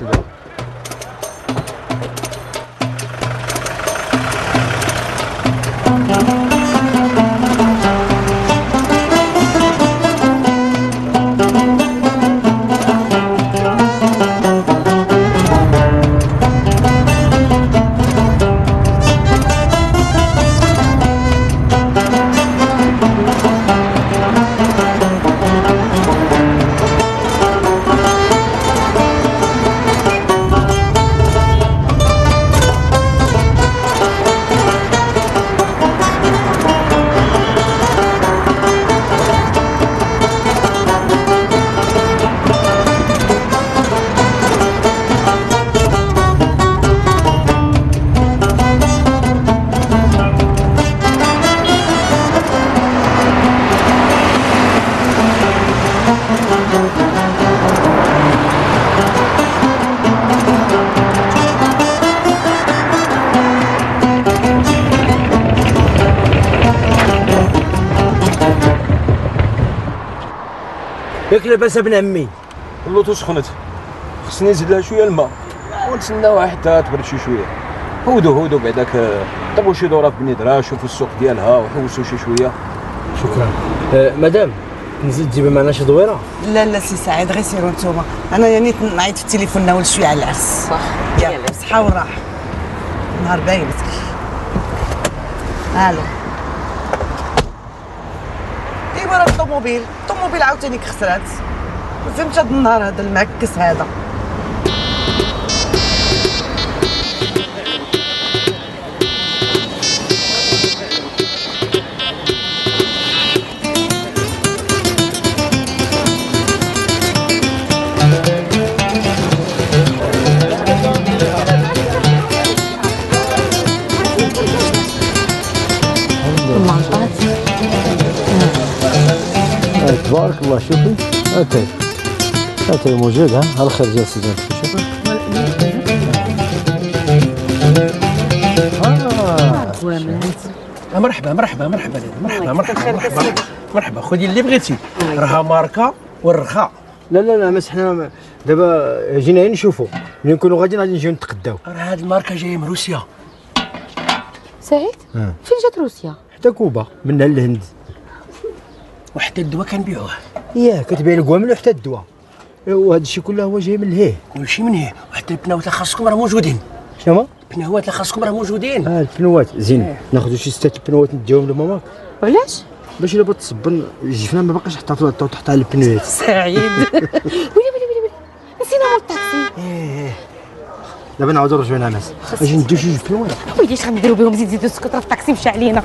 ياك لاباس ابن عمي؟ اللوطو سخنت خصني نزيد لها شويه الماء ونتسناوها حتى تبرد شي شويه. هودو هودو بعداك طلبوا شي دوره في بني درا شوفوا السوق ديالها وحوسوا شي شويه. شكرا. أه مدام نزيد تجيبي معنا شي دويره؟ لا لا سي سعيد غير سيروا نتوما انا يعني نعيط في التليفون ناول شويه على العرس. صح يلا بصحه وراحه. نهار باين الو. ايوا راه الطوموبيل الطوموبيل عاوتاني خسرات. فهمت هاد النهار هذا المعكس هذا. تبارك الله شوفي هاتي هاتي موجود. ها ها الخير ديال سيدي شوفي. اه مرحبا مرحبا مرحبا مرحبا مرحبا مرحبا مرحبا خذي اللي بغيتي راها ماركه والرخاء. لا لا لا بس حنا دابا جينا غير نشوفوا ملي نكونوا غاديين غادي نجيو نتقداو. راه هاد الماركه جايه من روسيا. سعيد آه. فين جات روسيا؟ حتى كوبا منها للهند. وحتى الدواء كنبيعوه. ياه كتبيع الكوامل وحتى الدواء وهذا الشيء كله هو جاي من لهيه. كلشي من هيه وحتى البناوات اللي خاصكم راه موجودين. شنو هما؟ البناوات اللي خاصكم راه موجودين. اه البنوات زين. إيه. ناخذوا شي ستة بنوات نديهم لماماك. وعلاش؟ باش الا بغات تصبن الجفنه ما باقاش حطها في الطاو تحطها على البنوات. سعيد ويلي ويلي ويلي نسينا مول الطاكسي. ايه دابا نعاودوا نرجعوا نعمس اجي نديو شي جوج بنوات. ويلي اش غنديروا بهم؟ زيد زيدوا سكت راه الطاكسي مشى علينا.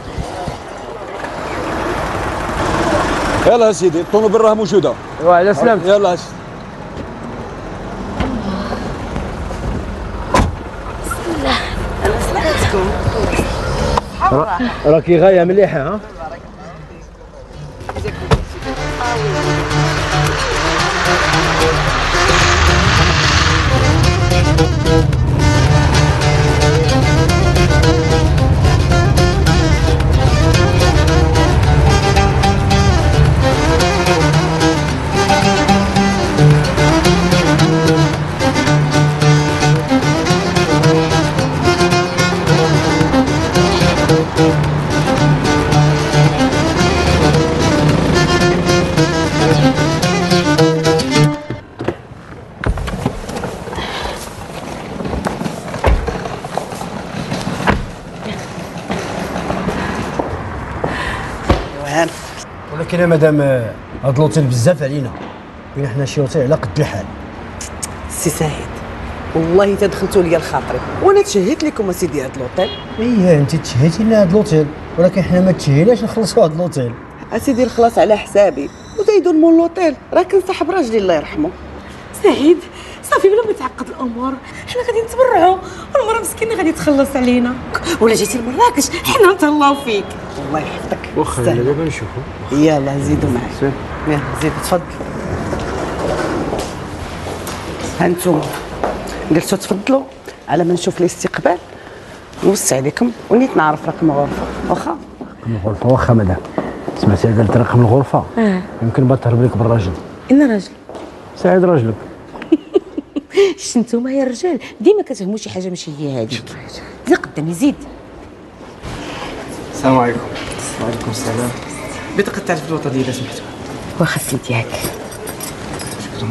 يلا سيدي الطوموبيل راه موجوده. ايوا على سلامتك. يلا لا انا سمعتكم راكي غايه مليحه ها. ولكن يا مدام هاد لوطيل بزاف علينا، بين حنا شي اوتيل على قد الحال. سي سعيد والله تا دخلتوا ليا لخاطري وانا تشهيت لكم اسيدي هاد لوطيل. ايه انت تشهيتي لنا هاد لوطيل، ولكن حنا ما تشهيناش نخلصوا هاد لوطيل. اسيدي الخلاص على حسابي وزيدوا مول لوطيل، راه كنصاحب راجلي الله يرحمه. سعيد صافي بلا ما تعقد الامور، حنا غادي نتبرعوا والمراه مسكينه غادي تخلص علينا، ولا جيتي لمراكش حنا نتهلاو فيك. الله يحفظك. واخا دابا نشوفوا. يلا نزيدوا معاك. يلا زيد تفضل. هانتوما جلسوا تفضلوا على ما نشوف الاستقبال نوسع عليكم ونيت نعرف رقم الغرفه. واخا رقم الغرفه واخا مدام سمعتي قالت رقم الغرفه. اه يمكن با تهرب لك بالراجل. إن راجل سعيد راجلك. شتي نتوما يا الرجال ديما كتهموا شي حاجه ماشي هي هذيك. زيد قدامي زيد. السلام عليكم. وعليكم السلام. بطاقة تعرف الوطن ديالي سمحتوا. واخا سيدي هاك. شكرا.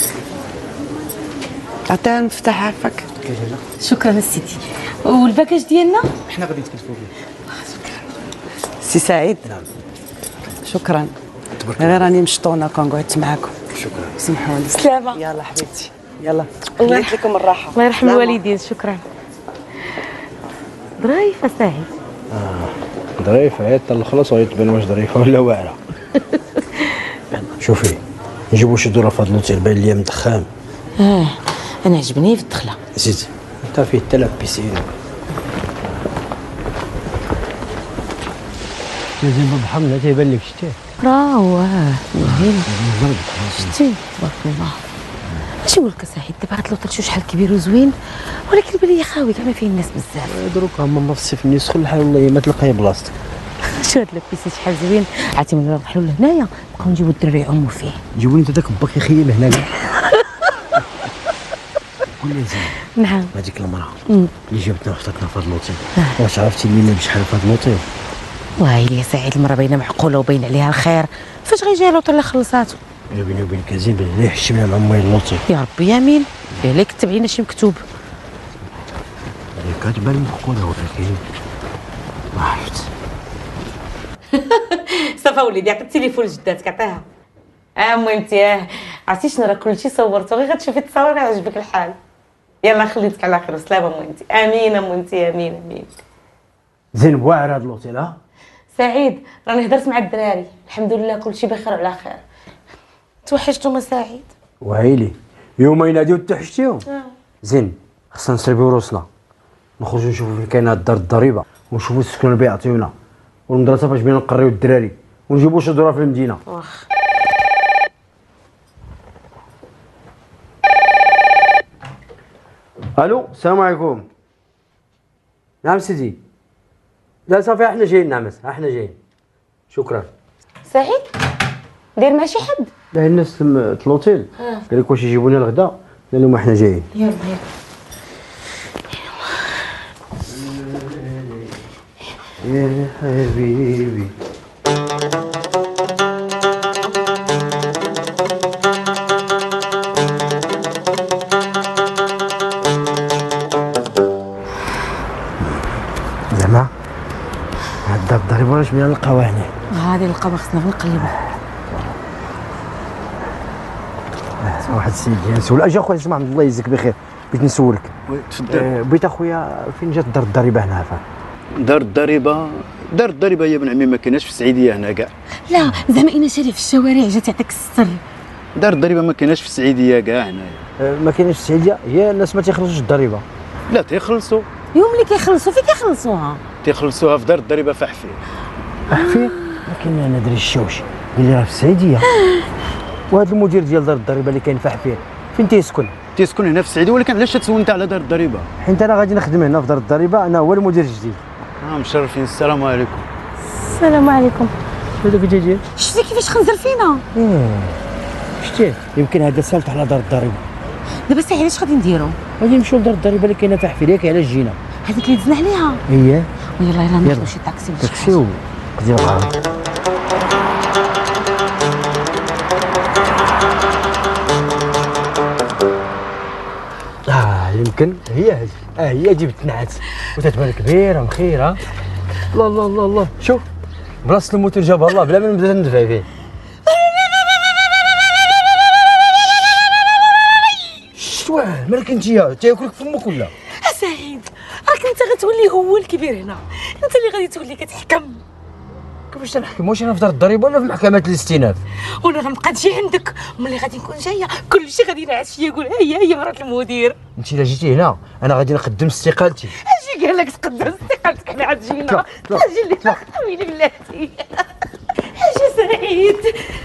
عطيها المفتاح عافاك. شكرا سيدي. والباكاج ديالنا حنا غادي نتكلفوا به. سي سعيد. نعم. شكرا. غير راني مشطونه كون قعدت معاكم. شكرا. سمحوا لي. سلامة. يلا حبيبتي يلا الله خليت لكم الراحه. الله يرحم الوالدين. شكرا. ظريفه سعيد. اه ظريفه هي حتى الخلاص غيتبان واش ظريفه ولا واعره. شوفي نجيبو شي دوره في هاد لوطيل باين ليا مدخام. اه انا عجبني في الدخله. زيد انت فيه حتى لا بيسين. تنزل بالبحر لا تيبان لك شتيه. راه واه مهم. شتي تبارك الله. اش نقول لك سعيد دابا هاد لوطيل شو شحال كبير وزوين ولكن بان لي خاوي كاع ما فيه الناس بزاف. دروك هما في الصيف ملي يسخن الحال والله ما تلقاي بلاصتك. شو هاد لابيسي شحال زوين. عرفتي ملي نرحلوا لهنايا نبقاو نجيبو الدراري يعوموا فيه. جيبوا لي انت داك باك يخيل هنا كاع. قول لي زين. نعم. هذيك المراه اللي جابتنا وحطتنا في هاد لوطيل واش عرفتي لينا بشحال في هاد لوطيل؟ وهاي يا سعيد المراه باينه معقوله وباين عليها الخير، فاش غيجي لوطيل اللي خلصاتو؟ بيني وبينك زين بان لي حشمنا مع امي اللوطيل. يا ربي يمين بالك كتب علينا شي مكتوب. هي كتبان معقوله ولكن ما عرفت. صافا وليدي عطي التليفون لجداتك عطيها. اه مهمتي اه عرفتي شنو راه كلشي صورتو غير غتشوفي التصاور غيعجبك الحال. يلا خليتك على خير وسلامه مهمتي. امين مهمتي امين امين. زين واعر هاد لوطيل ها؟ سعيد راني هضرت مع الدراري الحمد لله كلشي بخير وعلى خير. توحشتوما سعيد؟ وهايلي يوم يناديو تحشتيهم. اه زين خصنا نسربيو روسنا نخرجوا نشوفوا فين كاينه دار الضريبه ونشوفوا السكن اللي بيعطيونا والمدرسه فاش بينا نقريو الدراري ونجيبوا شي دوره في المدينه. واخ الو السلام عليكم. نعم سيدي. لا صافي احنا جايين نعمس احنا جايين. شكرا. سعيد داير مع شي حد؟ لا الناس في الوطيل اه قال لك واش يجيبوا لنا الغدا قال لهم احنا جايين. يلا يلا يا حبيبي. زعما هاد الدار الضريبه واش بينا نلقاوها هنا؟ هذه القمر خصنا غير نقلبها. واحد السيد نسول اجي اخويا اسمع الله يجزيك بخير بغيت نسولك. تفضل. آه بغيت اخويا فين جات دار الضريبه هنا فين؟ دار الضريبه دار الضريبه يا بن عمي ما كايناش في السعيديه هنا كاع. لا زعما انا شاري في الشوارع جات تعطيك السر. دار الضريبه ما كايناش في السعيديه كاع هنايا. آه ما كاينش في السعيديه هي الناس ما تيخرجوش الضريبه. لا تيخلصوا. يوم اللي كيخلصوا فين كيخلصوها؟ تيخلصوها في دار الضريبه في حفير. حفير؟ ولكن انا دري الشوش قال لي راه في السعيديه. وهذا المدير ديال دار الضريبه اللي كاين في حفير فين تيسكن؟ تيسكن هنا في السعيديه، ولكن علاش تسول انت على دار الضريبه؟ حيت انا غادي نخدم هنا في دار الضريبه، انا هو المدير الجديد. اه مشرفين. السلام عليكم. السلام عليكم. هذاك الدجاج شفتي كيفاش خنزر فينا؟ ايه شتيه يمكن هذا سالت على دار الضريبه. دابا ساعي اش غادي نديرو؟ غادي نمشيو لدار الضريبه اللي كاينه في حفير، ياك علاش جينا؟ هذيك اللي دزنا عليها. اييه ويلا يلا ناخذ شي طاكسي. طاكسي و قضي الغرض. اه يمكن هي هذه. اه هي جبت نعت وتتبان كبيره مخيره. الله الله الله الله شوف بلاصه الموتور جابها الله بلا ما نبدا ندفع فيه. شواه مالك انتيا تاكلك فمك ولا؟ سعيد راك انت غتولي هو الكبير هنا، انت اللي غادي تولي كتحكم. كيفاش تنحكم؟ واش انا في دار الضريبه ولا في محكمه الاستئناف؟ وانا غنبقى تجي عندك، ملي غادي نكون جايه كلشي غادي ينعس فيا يقول هي هي مرات المدير. انت الا جيتي هنا انا غادي نقدم استقالتي. اجي قال لك تقدم استقالتك حنا عاد جينا. اجي لي حبيبي بلاتي. اجي سعيد.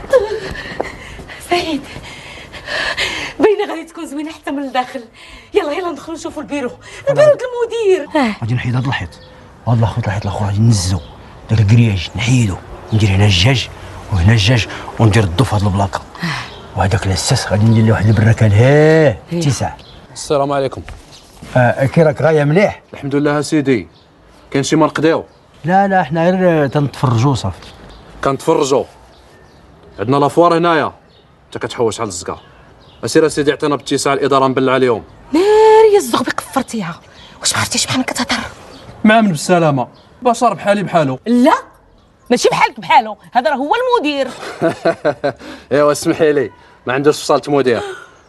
سعيد باينه غادي تكون زوينه حتى من الداخل. يلا يلا ندخلوا نشوفوا البيرو، البيرو د المدير. غادي نحيد هذا الحيط وهذا الخيط الحيط الاخر غادي ننزلو داك الكرياج نحيدو، ندير هنا الجاج وهنا الجاج وندير الضو في هذا البلاكه. وهذاك الاساس غادي ندير له واحد البركه لهيه اتساع. السلام عليكم. آه كي راك غايه مليح؟ الحمد لله سيدي. كاين شي ما نقضيو؟ لا لا حنا غير تنتفرجوا صافي. كنتفرجوا. عندنا لافوار هنايا انت كتحوش على الزكا. اسير سيدي عطينا باتساع الاداره نبلع عليهم. ناري الزغبي قفرتيها. واش ما عرفتيش بحال كتهضر؟ مامن بالسلامه، بشر بحالي بحالو. لا ماشي بحالك بحالو، هذا راه هو المدير. ايوا اسمحي لي ما عندوش فصالة مدير.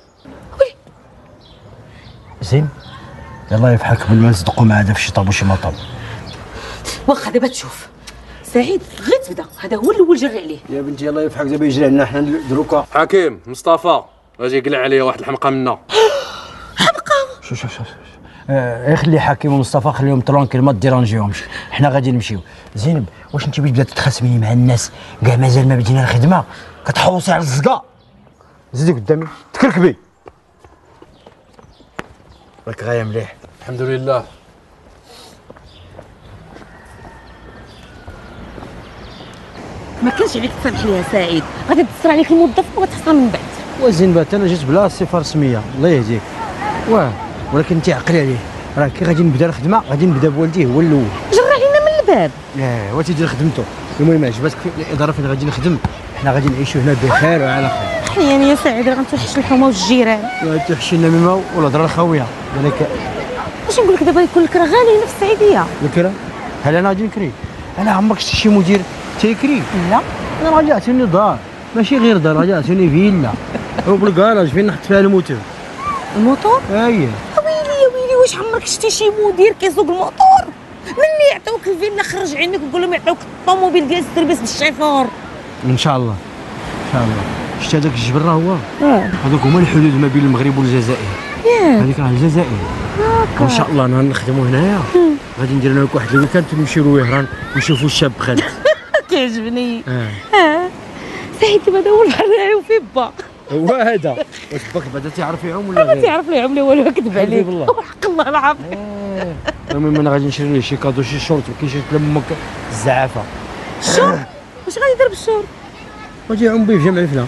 زين يلا يفحك قبل ما نصدقوا مع هذا في شي طاب وشي مطاب. واخا دابا تشوف سعيد غير تبدا، هذا هو الاول جري عليه. يا بنتي يلا يفحك دابا يجري عندنا حنا دروكا. حكيم مصطفى اجي يقلع عليا واحد الحمقى منا. حمقى؟ شوف شوف شوف آه خلي حكيم ومصطفى خليهم ترونكيل ما ديرانجيهمش، حنا غادي نمشيو. زينب واش انت باش بدات تخاصميني مع الناس كاع مازال ما بدينا الخدمه كتحوصي على الزقا؟ زيدي قدامي تكركبي. راك غايه مليح. الحمد لله. ما كانش عليك تسامح ليها سعيد، غادي تسرع عليك الموظف وغتحصل من بعد. وزين انا جيت بلا صفه رسميه الله يهديك. واه ولكن انت عقلي عليه، راه كي غادي نبدا الخدمه غادي نبدا بوالديه هو الاول. جرى علينا من الباب. اه هو تيدير خدمته. المهم عجبتك في الاداره فين غادي نخدم، حنا غادي نعيشوا هنا بخير وعلى خير. احيانا يا سعيد راه غنتوحش الحومه والجيران. توحشي النميمه والهضره الخاويه ولكن واش نقول لك دابا يكون لك راه غالي هنا في السعيديه. الكرا هل انا غادي نكري؟ انا عمرك شتي شي مدير تيكري؟ لا انا غادي يعطيني دار، ماشي غير دار غادي يعطيني فيلا وبالكراج فين نحط فيها الموتور. الموتور؟ اييه. ويلي يا ويلي واش عمرك شتي شي مدير كيسوق الموتور؟ ملي يعطيوك الفيلا خرج عينك وقول لهم يعطيوك الطوموبيل ديال السيرفيس بالشيفور. ان شاء الله ان شاء الله. شتي هذاك الجبل راه هو اه هذوك هما الحدود ما بين المغرب والجزائر. ياك هذيك راه الجزائر. هاكا وان شاء الله نهار نخدموا هنايا غادي ندير لك واحد الويكاند نمشيو لوهران ونشوفوا الشاب خالد. كيعجبني. اه اه سعيد هذا هو البحر يعوم فيه با. هو هذا. واش باك بعدا تيعرف يعوم ولا ما غير؟ تيعرف لا يعوم لا والو كذب عليك. بالله. وحق الله العظيم. المهم انا غادي نشري ليه شي كادو شي شورت ما كاينش لامك الزعافه. الشور؟ واش غادي يدير بالشور؟ غادي يعوم به في جمع الفلا.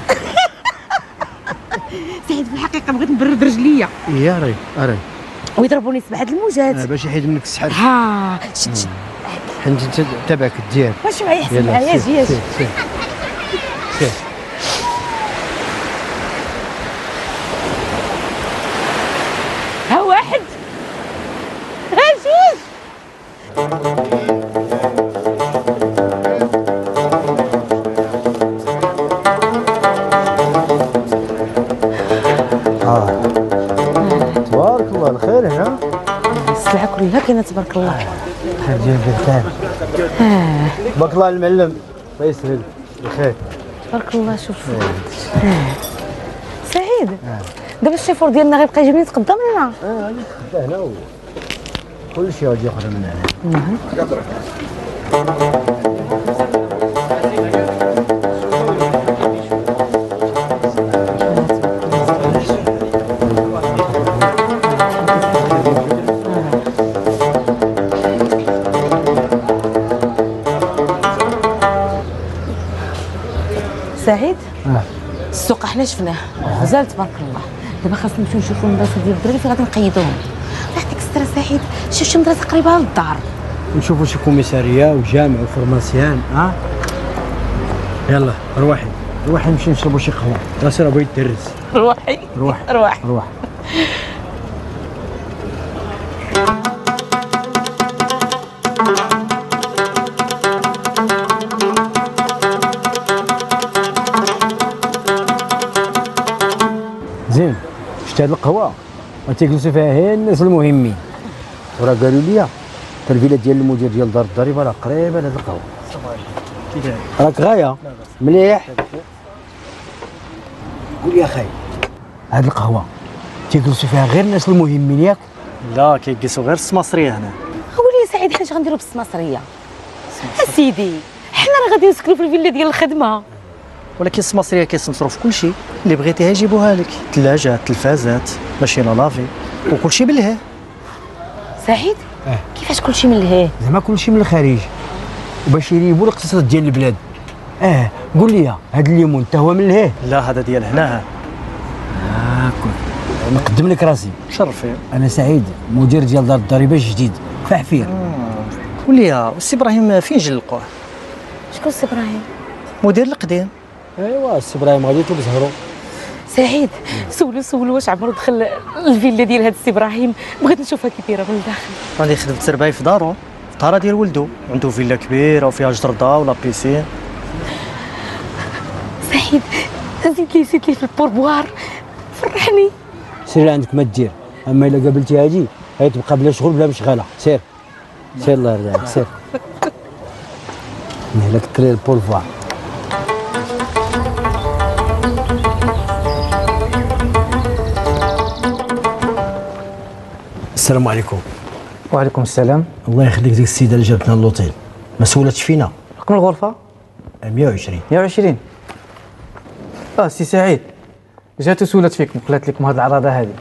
سعيد في الحقيقه بغيت نبرد رجليا. يا ري اري ويضربوني سبعه الموجات. آه باش يحيد منك السحر. ها شد شد حيت انت تبعك الديار. ماشي معايا يحسب معايا اجي اجي. سير ها واحد ها جوج. اه تبارك الله الخير هنا. السلعه كلها كاينه تبارك الله. خير ديال بلتان. اه تبارك الله المعلم الله يسهل بخير. تبارك الله. شوف اه سعيد دابا الشيفور ديالنا غيبقى يجيبني يتقدم لنا. اه غادي نتقدى هنا هو. كل شيء غادي يخرج من هنا. سعيد اه السوق حنا شفناه غزال تبارك الله. دابا خاصنا نمشيو نشوفوا المدرسه ديال الدراري فين غادي نقيدوهم. عندك الستر سعيد، شوف شي مدرسه قريبه للدار. نشوفوا شي كوميساريه وجامع وفرماسيان. ها يلا روحي روحي نمشي نشربوا شي قهوه، راسي راه بغيت يدرس. روحي روح روح روح. زين شفت هاد القهوه غتجلسوا فيها هي الناس المهمين، وراه قالوا لي حتى الفيلا ديال المدير ديال دار الضريبه راه قريبه لهاد القهوه. كي داير؟ راك غايه مليح. قول لي اخاي هاد القهوه تيجلسوا فيها غير الناس المهمين ياك؟ لا كيجلسوا غير السماصريه هنا. ولي يا سعيد حنا اش غنديروا بالسماصريه؟ اسيدي حنا راه غادي نسكنوا في الفيلا ديال الخدمه. ولكن السماصريه كيسمسروا في كل شيء اللي بغيتيها يجيبوها لك، ثلاجات، تلفازات، ماشينه لافي وكل شيء بالله. سعيد اه كيفاش كلشي من لهيه؟ زعما كلشي من الخارج وباش يريبوا الاقتصاد ديال البلاد. اه قول لي هاد الليمون حتى هو من لهيه؟ لا هذا ديال هنا. اه كل نقدم لك راسي. شرفي. انا سعيد مدير ديال دار الضريبه الجديد في حفير. قول لي السي ابراهيم فين جلقوه؟ شكون السي ابراهيم؟ مدير القديم. ايوا السي ابراهيم غادي يطلب زهرو. سعيد سولو سولو واش عمرو دخل الفيلا ديال هاد السي ابراهيم؟ بغيت نشوفها كي دايره من الداخل. راني خدمت سرباي في دارو، في الدار ديال ولدو، عنده فيلا كبيره وفيها جردة ولا بيسين. سعيد زيد لي زيد لي في البوربوار، فرحني. سير اللي عندك ما دير، اما الا قابلتي هادي هي تبقى بلا شغل بلا مشغله. سير سير الله يرضى عليك سير. مهلك كري البولفوار. السلام عليكم. وعليكم السلام. الله يخليك ديك السيده اللي جابتنا اللوطيل ما سولتش فينا. رقم الغرفه مية وعشرين. مية وعشرين. اه سي سعيد جات وسولت فيكم قالت لكم هاد العراضه هذه.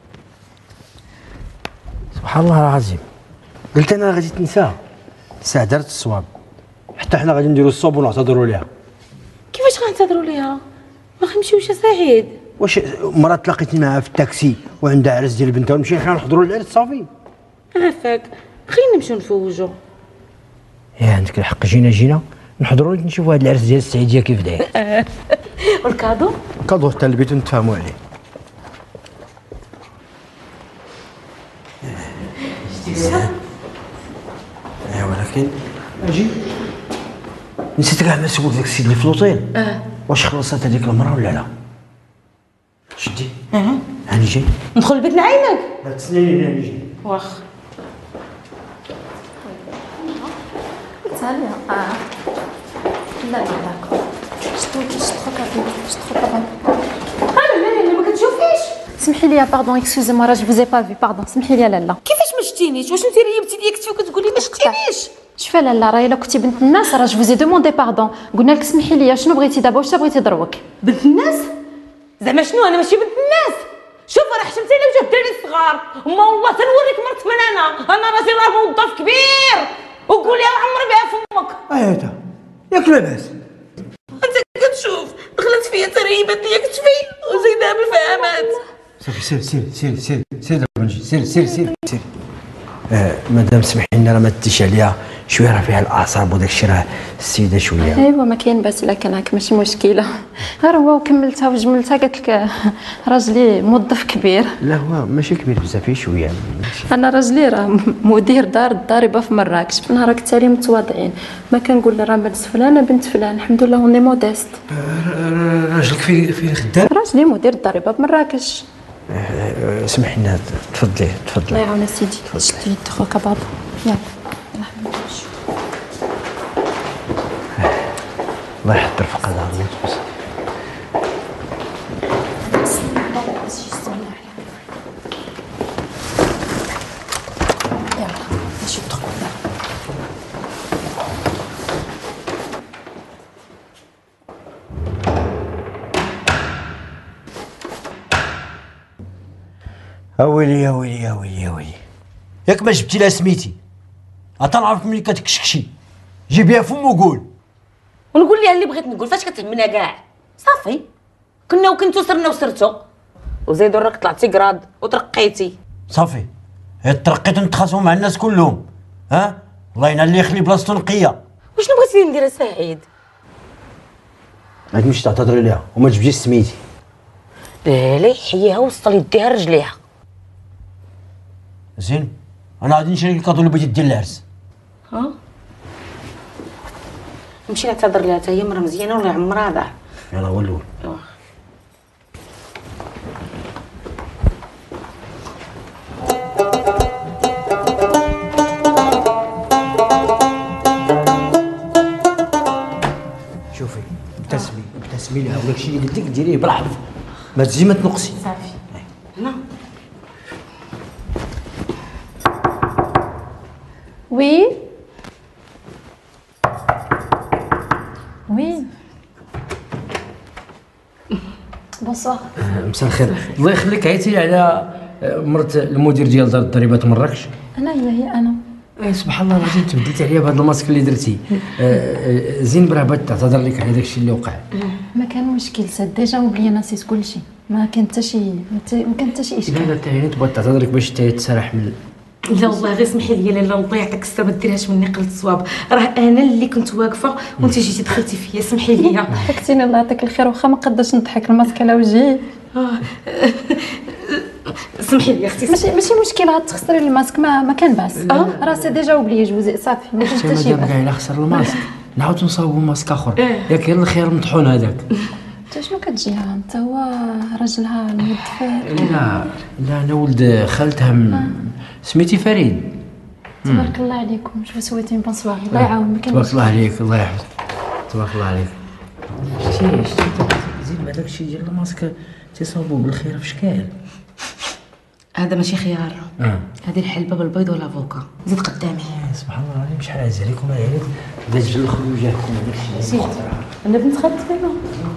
سبحان الله العظيم، قلت انا غادي تنساها ساعه درت الصواب، حتى حنا غادي نديروا الصواب ونعتذروا ليها. كيفاش غنعتذروا ليها؟ ما غنمشيوش يا سعيد. واش مرة تلاقيت معها في التاكسي وعندها عرس ديال بنتها ونمشي حنا نحضروا العرس صافي؟ عافاك خلينا نمشيو نفوجوا. يا عندك الحق، جينا جينا نحضروا لك نشوفوا هذا العرس ديال السعيديه كيف داير. والكادو؟ الكادو حتى البيت نتفاهموا عليه. ايه ولكن اجي نسيت كاع ما سولت داك السيد اللي في لوطيل. اه واش خلصت هذيك المراه ولا لا؟ شدي اه هاني جاي. ندخل البيت نعينك؟ لا تسنيني هاني جاي. واخ تعالي اه لا لا داكور شتو شتو كافي شتو طبعا. انا لا لا ما كتشوفيش. سمحي لي باردون اكسكوزي موا راه جو فوزي با في باردون. سمحي لي لالا. كيفاش ما شتينيش؟ واش انت ريبتي ليا كتفي وكتقولي ما شتينيش؟ شوفي لالا راهي الا كنتي بنت الناس راه جو فوزي دوموندي باردون. قلنا لك سمحي لي شنو بغيتي دابا واش بغيتي دروك؟ بنت الناس؟ زعما شنو انا ماشي بنت الناس؟ شوف راه حشمتي على وجه الدراري الصغار، اما والله تنوريك مرت بنانه، انا راسي راه موظف كبير وقولي عمري بها فمك. ايتا ياك لاباس؟ انت كتشوف دخلت فيا تريبات ليا كتفي وزيدها بالفهامات. صافي سير سير سير سير سير دابا نجي. سير سير سير سير. آه مادام سمحي لنا راه ما تديش عليها شويه، راه فيها الاعصاب وداك الشيء راه السيده شويه. ايوا ما كاين باس الا كان هكا ماشي مشكله، غير هو وكملتها وجملتها قالت لك راجلي موظف كبير. لا هو ماشي كبير بزاف شويه. انا راجلي راه مدير دار الضريبه في مراكش. في نهار التالي متواضعين ما كنقول راه بنت فلانه بنت فلان، الحمد لله اوني موديست. راجلك فين فين خدام؟ راجلي مدير الضريبه بمراكش. أه سمح لنا تفضلي تفضلي. الله يعاون سيدي. شدي يد خوك بابا يلا. الله يحضر في قضاء الموت. يلا اويلي يا ويلي يا ويلي يا ويلي، ياك ما جبتي لها سميتي عطا نعرف ملي كتكشكشي جيبيها فم وقول. ونقول لها اللي بغيت نقول، فاش كتهمنا كاع؟ صافي كنا وكنتو صرنا وصرتو، وزيدو راك طلعتي كراد وترقيتي. صافي هي ترقيت ونتخاصموا مع الناس كلهم، ها الله ينال اللي يخلي بلاصتو نقيه. وشنو بغيتي ندير سعيد؟ ما تمشي تعتذري ليها وما تجبديش سميتي. لا لا حييها ووصل يديها رجليها. زين انا غادي نشري لك الكادو اللي بغيتي دير العرس. ها نمشي نعتذر لها حتى هي مرا مزيانه ولا عمرها ضاع. يلا هو الاول. شوفي ابتسمي ابتسمي لها، وداك الشيء اللي قلت لك ديريه بالحرف، ما تجي ما تنقصي. صافي هنا. وي وي بونسوار. مساء الخير، الله يخليك عيطي لي على مرت المدير ديال دار الضريبات مراكش. انا هي هي انا. ايه سبحان الله العظيم تبدلتي عليا بهذا الماسك اللي درتي. زين راه بغيت تعتذر لك على داك الشيء اللي وقع. ما كان مشكل، سد ديجا وبلي نسيت كلشي، ما كان حتى شي ما كان حتى شي اشكال. لا لا حتى تبغي تعتذر لك باش تسرح من. لا والله غير سمحي لي لاله، الله يعطيك الستر ما ديرهاش مني قلت الصواب، راه انا اللي كنت واقفه وانت جيتي دخلتي فيا، سمحي لي. ضحكتيني الله يعطيك الخير، واخا ما قدرتش نضحك الماسك على وجهي. سمحي لي اختي. ماشي ماشي مشكل، عاد تخسري الماسك ما ما كان باس، راسي ديجا وبلي جوزي صافي ما كان حتى شي باس. كاع الا خسر الماسك نعاودو نصاوبو ماسك اخر، ياك غير الخير مطحون هذاك. انت شنو كتجيها انت؟ هو راجلها المدفر. لا لا انا ولد خالتها م... سميتي فريد. تبارك الله عليكم، شو سويتي بونسوار، الله يعاون. ما تبارك الله عليك، الله يحفظك، تبارك الله عليك. شتي شتي زين هذاك الشيء ديال الماسك تيصاوبو بالخير في شكال. هذا ماشي خيار، اه هذه الحلبه بالبيض والافوكا. زيد قدامي. سبحان الله العظيم شحال عز عليكم هذا، بدا تجل خروجاتكم هذاك الشيء. زيد انا بنت خالتي فينا.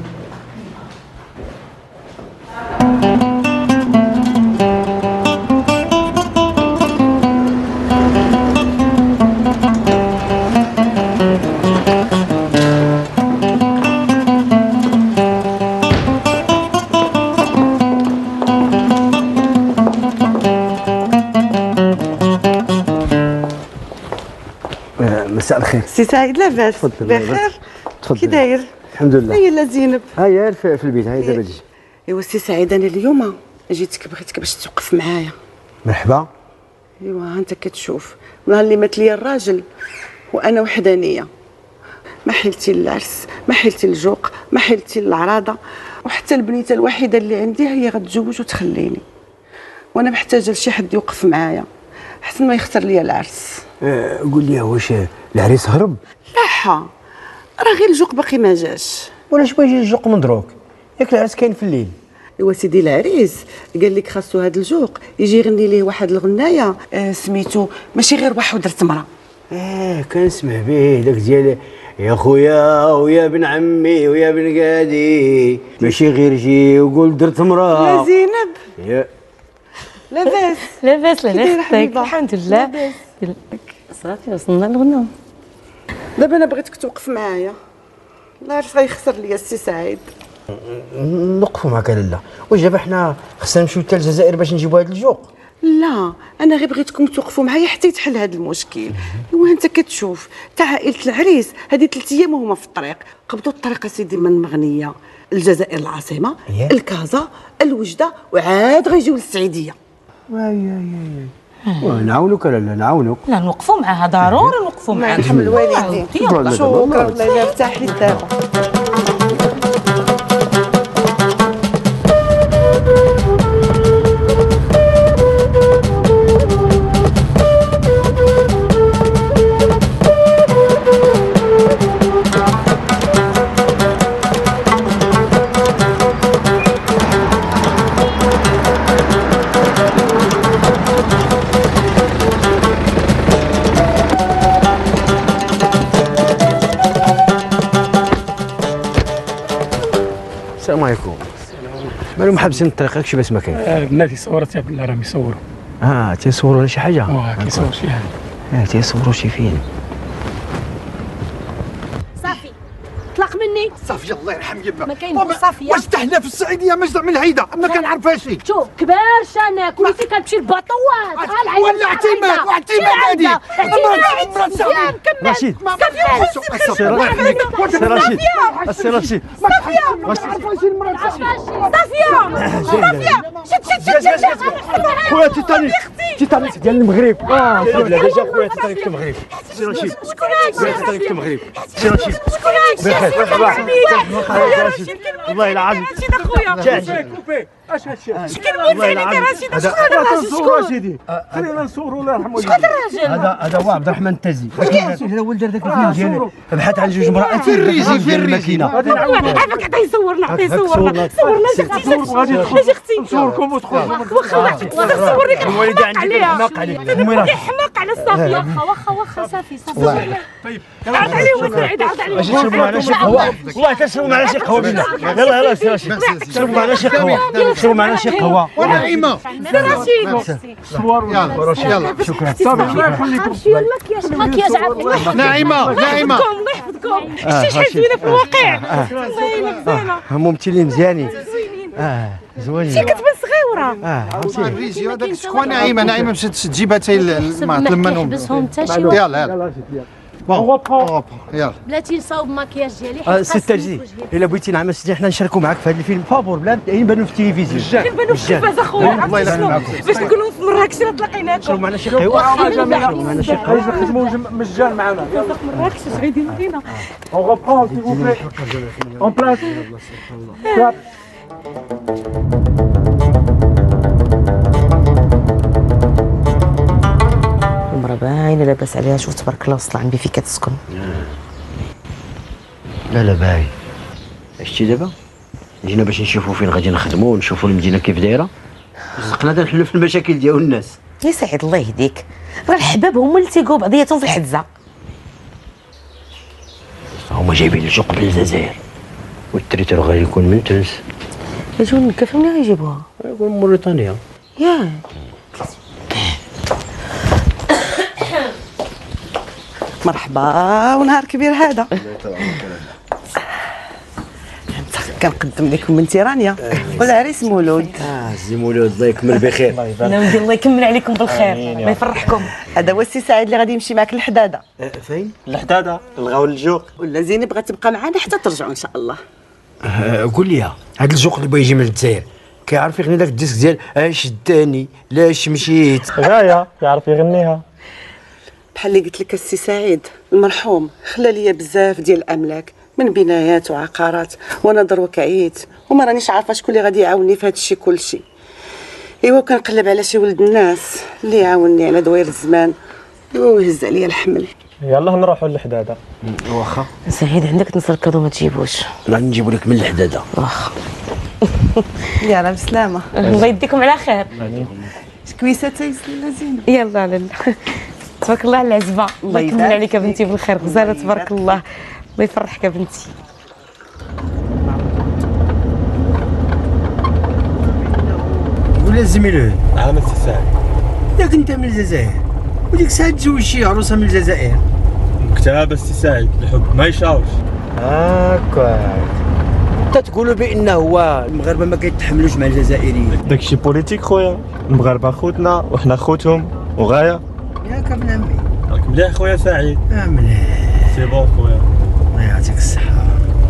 مساء الخير. سي سعيد لاباس؟ بخير. تفضل. كي داير؟ الحمد لله. هيا لا زينب. هيا في, في البيت، هيا دابا جي. ايوا سي سعيد انا اليوم جيتك بغيتك باش توقف معايا. مرحبا. ايوا ها انت كتشوف، نهار اللي مات ليا الراجل وانا وحدانيه، ما حيلتي للعرس، ما حيلتي للجوق، ما حيلتي للعراضه، وحتى البنيته الوحيده اللي عندي هي غتزوج وتخليني، وانا محتاجه لشي حد يوقف معايا حسن ما يختار ليا العرس. أه قول لي واش العريس هرب؟ لا راه غير الجوق باقي ما جاش. ولاش ما يجي الجوق من دروك؟ ياك العرس كاين في الليل. ايوا سيدي العريس قال لك خاصو هذا الجوق يجي يغني ليه واحد الغنايه آه سميتو ماشي غير واحد ودرت مرا. اه كنسمع به داك ديال يا خويا ويا بن عمي ويا بن قادي، ماشي غير جي وقول درت مرا. يا زينب يا لاباس؟ لاباس لا يختك الحمد لله. صافي وصلنا للغنى. دابا انا بغيتك توقف معايا، الله يعرف غيخسر ليا السي سعيد. نوقفوا معاك لاله، واش دابا حنا خصنا نمشيو حتى الجزائر باش نجيبوا هذا الجوق؟ لا انا غير بغيتكم توقفوا معايا حتى يتحل هذا المشكل. ايوا انت كتشوف تاع عائله العريس هذه ثلاث ايام وهما في الطريق، قبضوا الطريق سيدي من المغنيه الجزائر العاصمه الكازا الوجده وعاد غيجيو للسعيديه. واي واي نعاونوك لاله نعاونوك. لا نوقفوا معاها ضروري، نوقفوا معاها. نرحم الوالدين. شكرا الله يرتاح لي دابا. مالهم حابسين الطريق ياك شي باس ما كاين. الناس يصوروا عبد الله راهم يصوروا. اه تيصوروا شي حاجه. اه كيصوروا شي حاجه. اه تيصوروا شي فيلم. صافي طلق مني. صافي الله يرحم يما. ما كاين صافي. واش حنا في السعيديه ما من الهيدا ما كنعرفهاش. شوف كبار شانك وليتي كتمشي للباطوات. ولا اعتماد واعتماد هادي. مزيان كمل. رشيد صافي سي رشيد سي رشيد صافيه صافيه شد شد شد خويا تيتانيك تيتانيك ديال المغرب. اه ديجا خويا تيتانيك في المغرب. سي رشيد خويا تيتانيك في المغرب. سي رشيد بخير والله العظيم رشيد اخويا اش هادشي؟ شكون اللي عليك رشيد؟ شكون هذا نصوروا سيدي خلينا نصوروا الله يرحمه. شكون الراجل؟ هذا هذا هو عبد الرحمن التازي. هذا ولد داك الفيلم ديالو بحث عن جوج مرات في الريزي في الماكينه. عافاك عطيه يصورنا عطيه يصورنا صورنا اجي اختي اجي اختي نصوركم وتخرجوا. واخا واخا صورني الوالده عندك حماق عليك. كيحماق على الصافيه. واخا واخا واخا صافي صافي. عرض عليه وسعيد عرض عليه. اجي تشربوا معنا شي قهوه. والله كنشربوا معنا شي قهوه بالله. يلا يلا سي رشيد شربوا معنا شي قهوه. شربوا معنا شي قهوه. ونعيمه سي رشيد يلا يلا شكرا. صافي الله يخليكم. شي المكياج المكياج عافاك. نعيمه نعيمه الله يحفظكم. شتي شحال زوينه في الواقع. الله يليك زينه. ممثلين مزيانين. اه زوينين. شي كتبان صغيره. اه الريزي هذاك شكون نعيمه نعيمه مشات تجيبها حتى ما تلمنهم. يحبسهم حتى شي يلا يلا بون يلا بلاتي نصاوب الماكياج ديالي. آه سي التاجي الا بغيتي نعم سيدي حنا نشاركوا معك في هذا الفيلم فابور بلا نبانوا في التلفزيون. نبانوا في التلفاز اخويا. الله يرحم معكم. باش نقولوا في مراكش راه تلاقيناكم. شربوا معنا شي قهوه. شربوا معنا شي قهوه. نخدموا مجان معنا. في مراكش سعيدين فينا. On reprend s'il vous plaît. En place. Stop. المرة باينة لاباس عليها. شوف تبارك الله وصل عندي فين كتسكن. لا لا باين. شتي دابا جينا باش نشوفوا فين غادي نخدموا ونشوفوا المدينه كيف دايره. رزقنا نحلوا في المشاكل ديال الناس. يا سعيد الله يهديك راه الحباب هما اللي تيلقاو بعضياتهم في الحزه. هما جايبين الجوق من الجزائر والتريتر غادي يكون من تونس. اجيو نكافيو منين غيجيبوها؟ يكون موريتانيا. ياه مرحبا ونهار كبير هذا. كنقدم لكم بنتي رانيا والعريس مولود. اه زي مولود الله يكمل بخير. انا ودي الله يكمل عليكم بالخير الله يفرحكم. هذا هو السي سعيد اللي غادي يمشي معك للحداده. فين؟ الحداده الغاو الجوق. ولا زينب بغات تبقى معنا حتى ترجعوا ان شاء الله. آه قول لي هذا الجوق اللي بغا يجي من الجزائر كيعرف يغني داك الديسك ديال اش داني لاش مشيت. غايه كيعرف يغنيها. بحال اللي قلت لك السي سعيد المرحوم خلى ليا بزاف ديال الاملاك من بنايات وعقارات وانا دروك عييت وما رانيش عارفه شكون اللي غادي يعاوني في هذا الشيء كلشي. ايوا كنقلب على شي ولد الناس اللي يعاونني على دوير الزمان ويهز عليا الحمل. يلا نروحوا للحداده. واخا سعيد عندك نصر الكادو ما تجيبوش. لا نجيبو لك من الحداده. واخا يا راه بسلامه. الله يديكم على خير. كويسه تيسلي زينب. يلا لالا تبارك الله على العزبه. الله يكمل عليك بنتي بالخير غزاله تبارك الله. الله يفرحك بنتي. ولا الزميل انا من الساعه ياك انت من الجزائر وديك الساعه تزوج شي عروسه من الجزائر. مكتاب السي سعيد الحب ما يشاوش. هاكا انت تقولوا بان هو المغاربه ما كيتحملوش مع الجزائريين. داكشي بوليتيك خويا. المغاربه خوتنا وحنا خوتهم وغايه. ياك ابن عمي راك مليح خويا سعيد. اه مليح سي بون خويا الله يعطيك الصحه.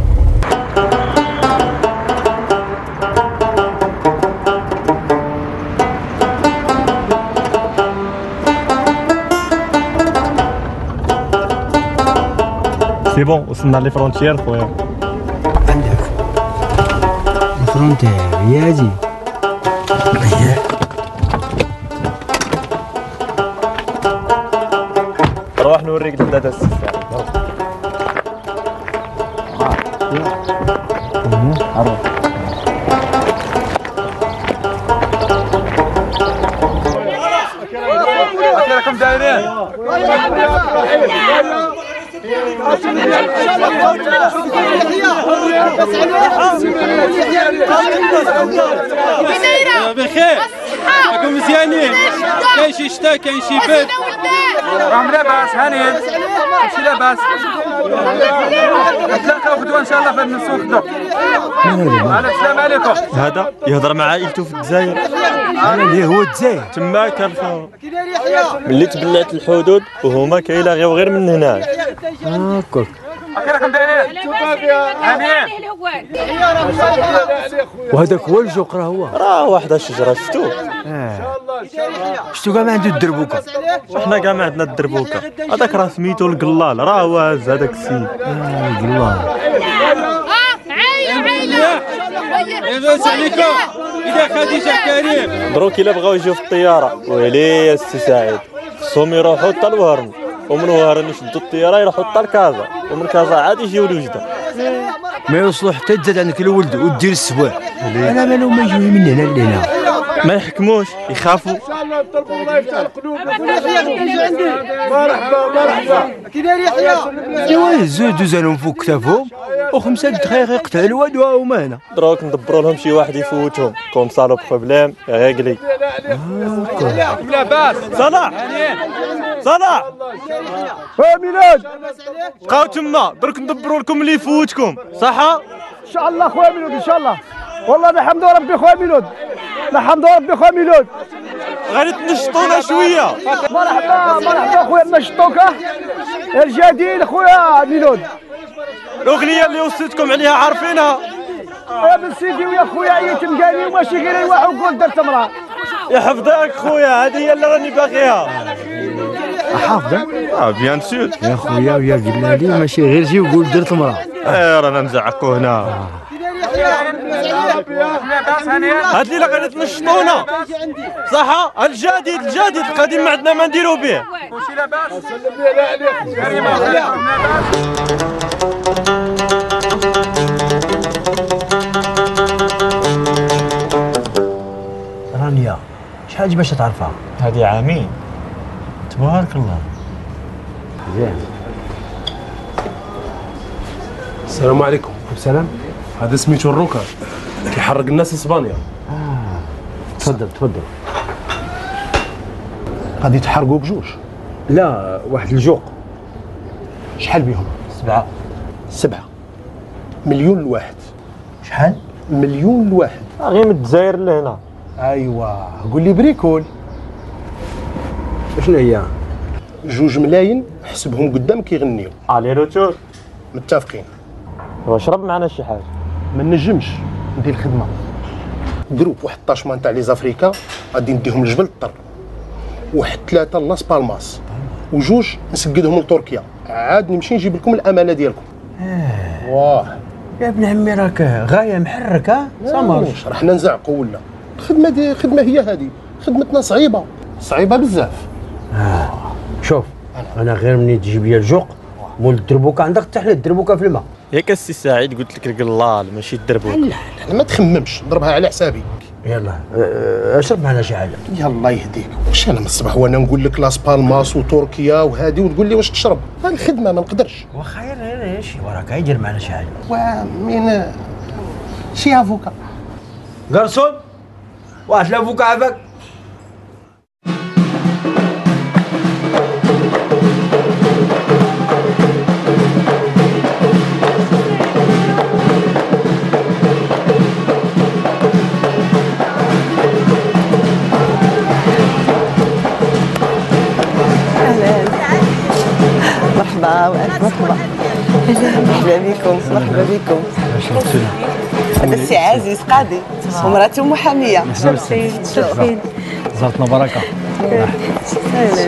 سي بون وصلنا لي فرونتيير خويا. عندك الفرونتير ياجي روح نوريك الداتا السي سعيد. راكم دايرين بخير راكم مزيانين؟ كاين شي شتا كاين شي برد؟ راهم لاباس هانيين ماشي لاباس نتلاقاو غدوه ان شاء الله في هاد النص وغدوه. السلام عليكم. هذا يهضر مع عائلته في الجزائر. اللي هو الجزائر تما كان ملي تبلعت الحدود وهما كيلاغيو غير من هنا. هاكاك راكم دايرين؟ هانيين. وهذاك هو الجوق راه هو راه واحد الشجره شفتوه؟ اه شفتو كاع ما عنده الدربوكه. وحنا كاع ما عندنا الدربوكه. هذاك راه سميتو القلال راه هو هز هذاك السيد. اه القلال. لاباس عليكم؟ إذا خديجة كريم دروك الا بغاو يجيو في الطياره ويلي يا السي سعيد خصهم يروحوا حتى لوهران ومن وهران يشدوا الطياره يروحوا حتى لكازا ومن كازا عاد يجيو لوجده. ما يوصلوا حتى تزاد عندك الولد ودير السواع. انا مالو ما يجيو من هنا لهنا ما يحكموش يخافوا. ان شاء الله نطلبوا الله يفتح القلوب. مرحبا مرحبا كي داير يحيى؟ ايوا زود دوزانهم فوق كتافهم وخمسه دقائق يقطع الواد وهما هنا. دروك ندبروا لهم شي واحد يفوتهم كوم صالو بروبليم غيقلي. لاباس صلاح صلاح ها ميلاد بقاو تما درك ندبروا لكم اللي يفوتكم صحا؟ ان شاء الله خويا ميلود ان شاء الله. والله نحمدو ربي خويا ميلود نحمدو ربي خويا ميلود. غادي تنشطونا شويه. مرحبا مرحبا خويا نشطوك الجديد خويا ميلود. الاغنيه اللي وصيتكم عليها عارفينها؟ يا بن سيدي ويا خويا عييت مقالي وماشي غير ايوا وقول درت امراه. يحفظك خويا هذه هي اللي راني باغيها. حافظه؟ اه بيان سور يا خويا ويا قلنا لي ماشي غير جي وقول درت المراه. ايه رانا نزعقوا هنا. هاد الليله غادي تنشطونا صح؟ الجديد الجديد القديم ما عندنا ما نديرو به. واش لاباس؟ سلم لي على رانيا شحال باش تعرفها؟ هذه عامين تبارك الله. زين. السلام عليكم. السلام. هذا سميتو الروكا كيحرق الناس اسبانيا. اه تفضل تفضل. غادي تحرقوا بجوج؟ لا واحد الجوق. شحال بيهم؟ سبعة. سبعة مليون الواحد. شحال؟ مليون الواحد. غير من الجزائر لهنا. ايوا قول لي بريكول. شنو هي؟ جوج ملايين حسبهم قدام كيغنيو. الي روتور. متفقين. واشرب معنا شي حاجه. ما نجمش ندير الخدمه. جروب واحد طاشمان تاع لي زافريكا غادي نديهم لجبل الطر. واحد ثلاثه لناس بالماس وجوج نسقدهم لتركيا. عاد نمشي نجيب لكم الامانه ديالكم. اه واه يا ابن عمي راك غايه محرك ها سامر. رحنا نزعقوا ولا الخدمه دي خدمه هي هذه خدمتنا صعيبه صعيبه بزاف. آه. شوف انا غير مني تجيب لي الجوق مول الدربوكه عندك تحلى الدربوكه في الماء. ياك السي سعيد قلت لك القلال ماشي الدربوكه. لا لا ما تخممش ضربها على حسابي. يلا اشرب معنا شي حاجه. يلا يهديك. واش انا من الصباح وانا نقول لك لاس بالماس وتركيا وهذه وتقول لي واش تشرب؟ هذه الخدمه ما نقدرش. واخا غير ايش وراك يدير معنا شي حاجه. ومين شي افوكا. غرسون واحد الافوكا عافاك. مرحبا والف مرحبا. مرحبا بكم مرحبا بكم. هذا السي عزيز قاضي ومراته محاميه. متشرفين. زرتنا بركه. اهلا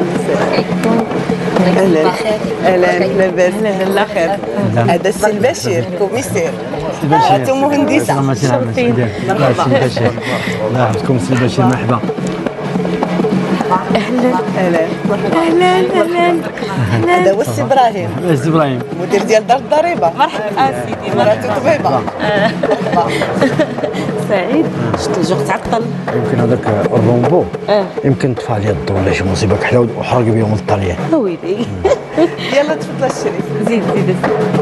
اهلا اهلا لاباس لا خير. هذا السي البشير كوميسير مراته مهندسه. مرحبا. الله يحفظكم السي البشير مرحبا. اهلا اهلا اهلا اهلا اهلا هذا هو السي ابراهيم. السي ابراهيم مدير ديال دار الضريبه. مرحبا سيدي. مراتو طبيبه. سعيد شفت الجوق تعطل. يمكن هذاك الرومبو يمكن طفى عليه الضوء ولا شي مصيبه كحله وحرق بهم الطليان. ويلي يلا تفضل الشريف. زيد زيد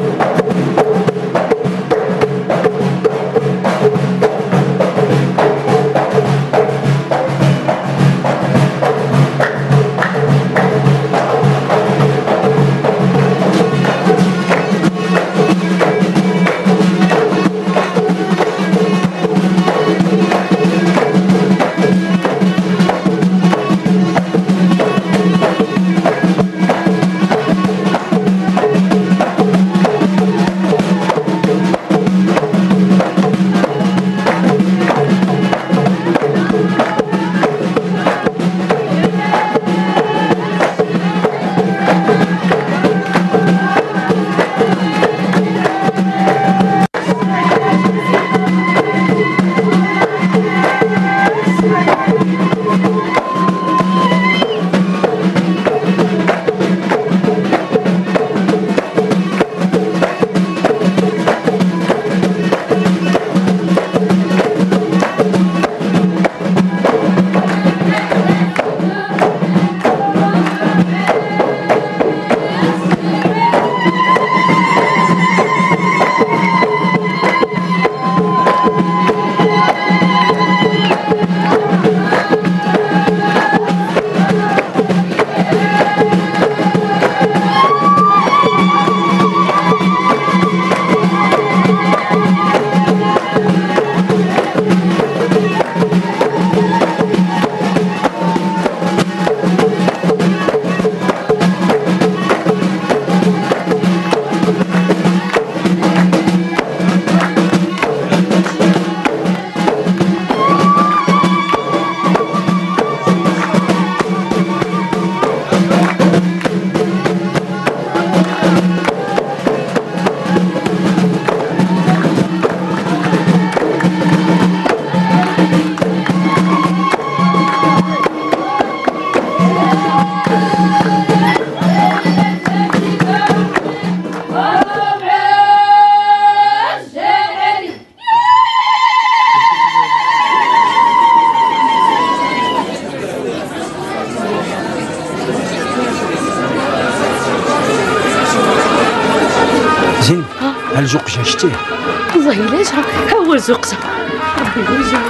زين هالجوق جا شتيه والله الا جا ها هو الزوق جا ربي يرجع.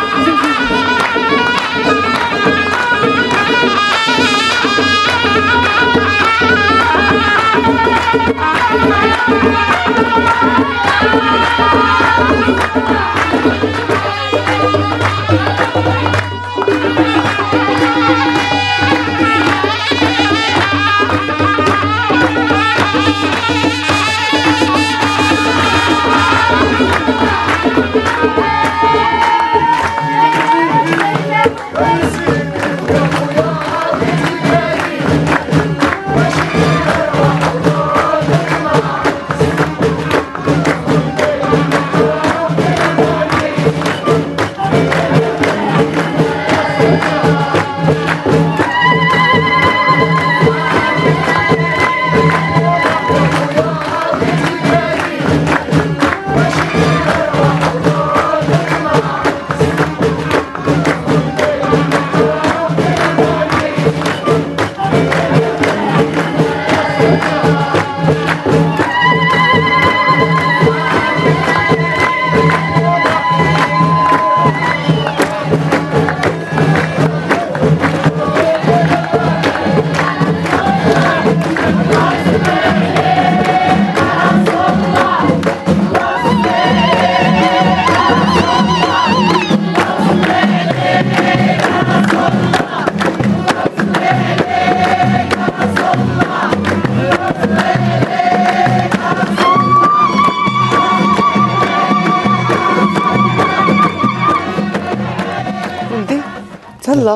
تهلا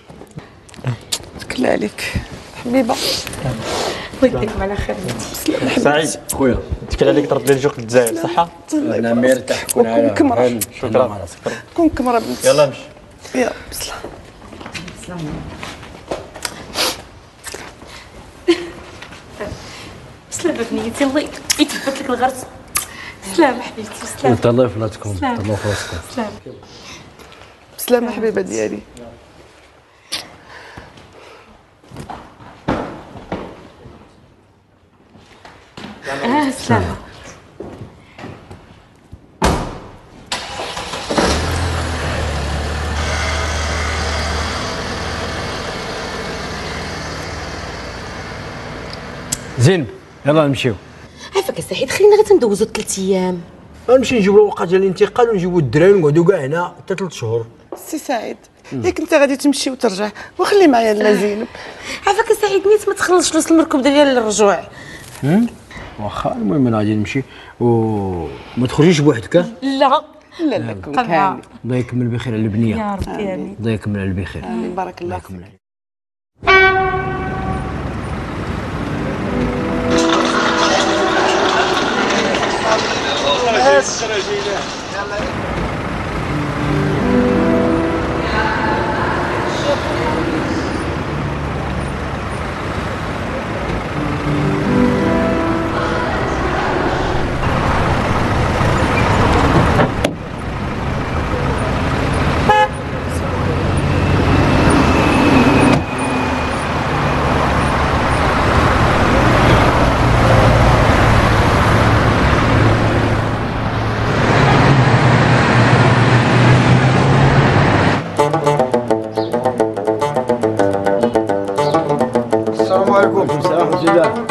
تكل عليك حبيبه ويديكم على خير. سعيد خويا تكل عليك ترد لي الجوق للجزائر صحه؟ انا مرتاح كون على كمرة شكرا كون كمرة بنتي. يلا نمشي. يلا بسلام. سلام بنيتي، الله يثبت لك الغرس. سلام حبيبتي، سلام. انت الله يفلتكم، سلام. الله يفلتكم. سلام. بسلامة حبيبة ديالي. اه سلام. زين يلا نمشيو. عافاك سعيد، خلينا غير تندوزو ثلاث ايام. غنمشي نجيبو الورقه ديال الانتقال ونجيبو الدراري ونقعدو كاع هنا حتى ثلاث شهور. سي سعيد ياك انت غادي تمشي وترجع وخلي معايا لا زينب. عافاك سعيد، نيت ما تخلصش فلوس المركوب ديال الرجوع. واخا المهم انا غادي نمشي وما تخرجيش بوحدك. لا لا لا كون كامل. الله يكمل بخير على البنيه. يا ربي امين. الله يكمل على بخير. امين بارك الله فيك. السلام عليكم. السلام ورحمة الله.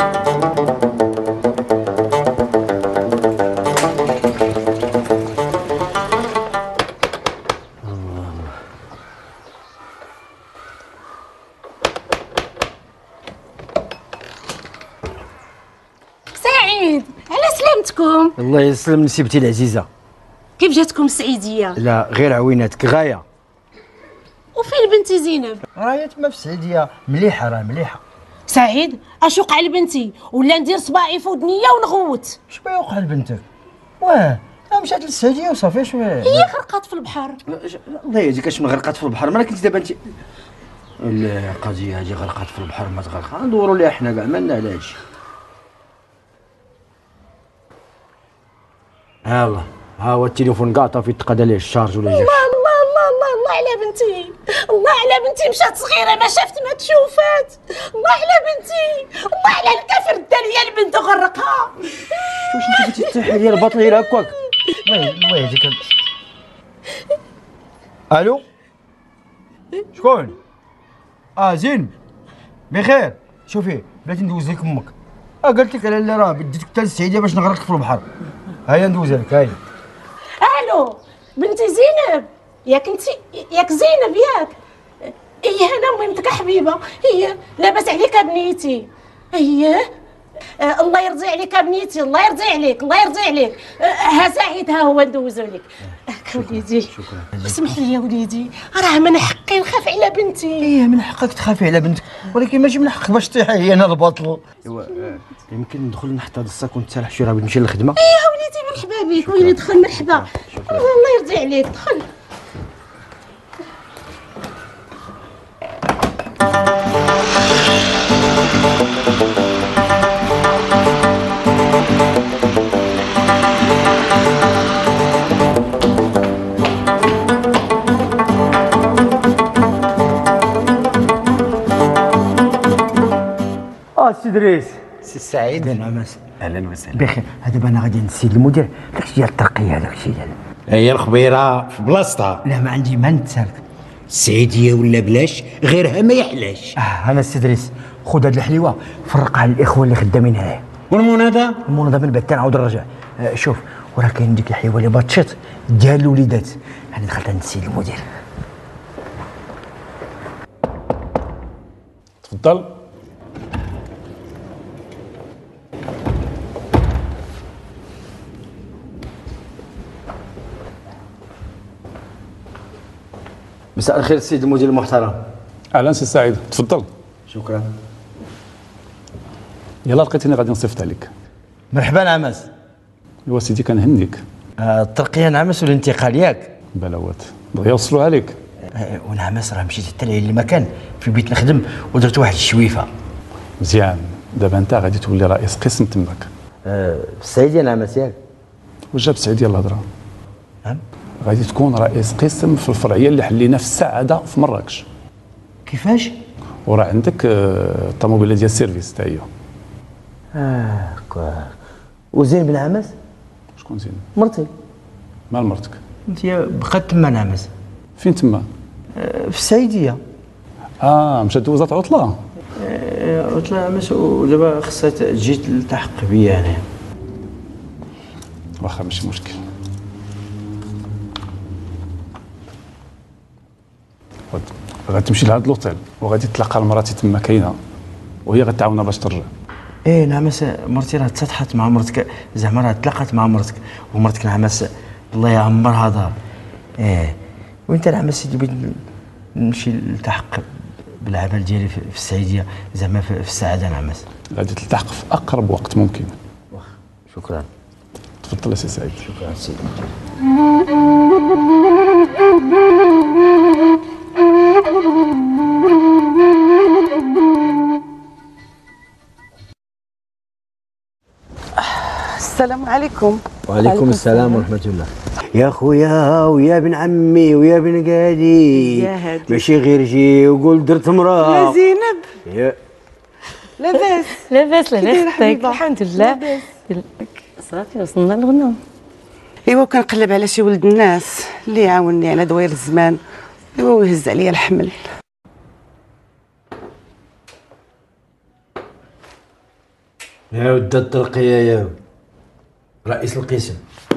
سعيد على سلامتكم. الله يسلم نسيبتي العزيزة. كيف جاتكم السعيديه؟ لا غير عويناتك غاية. وفين بنتي زينب؟ راهي تما في السعيدية مليحة، راه مليحة. سعيد اش وقع لبنتي ولا ندير صباعي في ودنيا ونغوت؟ شبا يوقع لبنتك؟ واه مشات للسعيدية وصافي. شويه هي غرقات في البحر. الله يهديك، اش من غرقات في البحر؟ مالك انت دابا انت القضية هادي غرقات في البحر ما تغرق، ندوروا ليها حنا كاع مالنا على هادشي. ها الله، ها هو التليفون كاع طافي تقاد عليه الشارج ولا جا. الله الله الله الله الله على بنتي، الله على بنتي مشات صغيره ما شافت ما تشوفات. الله على بنتي، الله على الكافر دا ليا البنت وغرقها. واش انت بغيتي تحيا ديال الباطل غير هكاك؟ الله يهديك. الو شكون؟ اه زين بخير. شوفي بلاتي ندوز لك امك. اه قالت لك لا راه بديتك حتى للسعيديه باش نغرقك في البحر. هيا ندوز لك. هاي الو بنتي زينب، ياك انت ياك زينب ياك؟ هي انا مهمتك حبيبه، هي لاباس عليك بنيتي. هي آه الله يرضي عليك بنيتي، الله يرضي عليك، الله يرضي عليك. آه ها سعيد ها هو ندوزو لك. وليدي اسمح لي يا وليدي، راه من حقي نخاف على بنتي. ايه من حقك تخافي على بنتك، ولكن ماشي من حقك باش تطيحي هي انا البطل. ايوا يمكن ندخل نحط هذا الساك ونتسرح شويه، راه بغيت نمشي للخدمه. ايه يا وليدي مرحبا بك، ويلي دخل مرحبا. الله يرضي عليك دخل. اه سي دريس. سي سعيد. نعماس. اهلا وسهلا. بخير. دابا انا غادي نسيد المدير داكشي ديال الترقيه، هذاك الشيء ديال هي الخبيره في بلاصتها. لا ما عندي ما نتسالك. السعيديه ولا بلاش غيرها ما يحلاش. اه انا سي دريس خذ هاد الحليوه فرقها على الاخوه اللي خدامين هنايا. والمناضه؟ المناضه من بعد نعاود نرجع. آه شوف وراه كاين ديك الحليوه اللي باتشيط ديال الوليدات. انا دخلت عند السيد المدير. تفضل. مساء الخير السيد المدير المحترم. اهلا سي سعيد، تفضل. شكرا. يلا لقيتني غادي نصيفط عليك. مرحبا نعماس. ايوا سيدي كنهنيك. آه الترقيه نعماس والانتقال ياك؟ بلاوات بغا يوصلوها لك. آه ونعماس راه مشيت حتى لعين المكان في البيت نخدم ودرت واحد الشويفه. مزيان، دابا انت غادي تولي رئيس قسم تماك. آه في السعيديه نعمس ياك. واش جاب السعيديه الهضره؟ نعم. غادي تكون رئيس قسم في الفرعيه اللي حلينا في السعاده في مراكش. كيفاش؟ وراه عندك الطوموبيله ديال السيرفيس حتى هي. اه كويس. وزين بن عمس؟ شكون زين؟ مرتي. مال مرتك؟ انت بقات تما نعمس. فين تما؟ آه في السعيديه. اه مشات دوزات عطله. آه عطله عمس ودابا خصها تجي تلتحق بيا انا. واخا ماشي مشكل. غتمشي لهاد لوطيل وغادي تلاقى المراتي تما كاينه وهي غتعاونها باش ترجع. ايه نعمس مرتي راه تسطحت مع مرتك، زعما راه تلاقات مع مرتك ومرتك نعمس الله يعمرها دار. ايه وانت نعمس سيدي بغيت نمشي نلتحق بالعمل ديالي في السعيديه زعما في السعاده نعمس. غادي تلتحق في اقرب وقت ممكن. واخا شكرا. تفضل سي سعيد. شكرا سيدي. السلام عليكم. وعليكم السلام ورحمة الله. يا خويا ويا بن عمي ويا بن قالي يا هادي ماشي غير جي وقول درت مراه. يا زينب يا لاباس لاباس لاباس حبيبه الحمد لله. صافي وصلنا لهنا. ايوا كنقلب على شي ولد الناس اللي يعاونني على دوير الزمان ايوا ويهز عليا الحمل. يا ود الترقية يا رئيس القسم.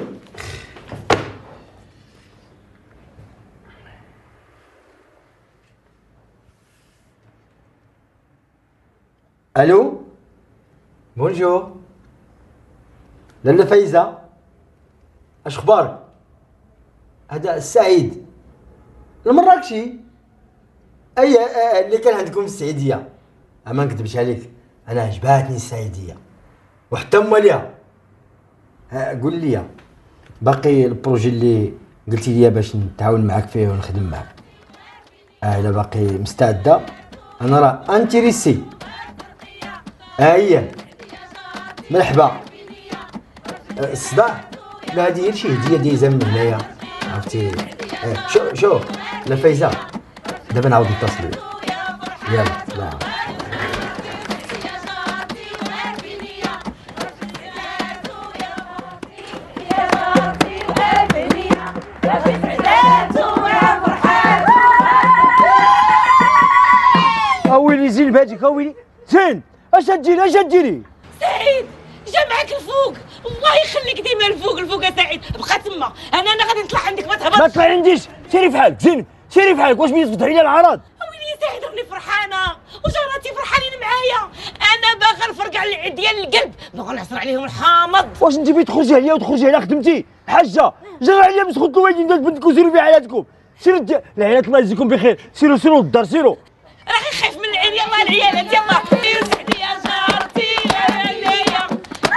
الو بونجور لاله فايزه اش اخبارك؟ هذا السعيد المراكشي. اي اللي كان عندكم في السعيديه. ما نكذبش عليك انا عجباتني السعيديه وحتى ماليا. قول لي باقي البروجي اللي قلتي لي باش نتعاون معاك فيه ونخدم معاك. اه الا باقي مستعده انا راه انتريسي. ها هي مرحبا. الصداع لا هادي شي هديه دايزه من هنايا عرفتي. اه شو شو لا فايزه دابا نعاود نتصل بك. يلا لا اويلي زين بهاديك اويلي زين. اش تديري اش تديري؟ سعيد جا معاك الفوق، الله يخليك ديما الفوق الفوق يا سعيد. بقى تما انا انا غادي نطلع عندك ما تهبطش. ما تطلع عنديش. سيري فحالك زين سيري فحالك. واش بغيتي تفتحي لي العراض؟ ويلي يا سعيد راني فرحانه وجاراتي فرحانين معايا. انا باغا نفرقع ديال القلب باغا نعصر عليهم الحامض. واش انت بغيتي تخرجي عليا وتخرجي على خدمتي حاجه؟ جرى عليا مسخوط الوالدين ديال بنتكم وسيروا في حياتكم. سيروا العيالات الله يجزيكم بخير. سيروا سيروا للدار سيروا. راهي خايف من العين. يلا العيالات يلا سيروا سعدي يا جارتي يا ليليا.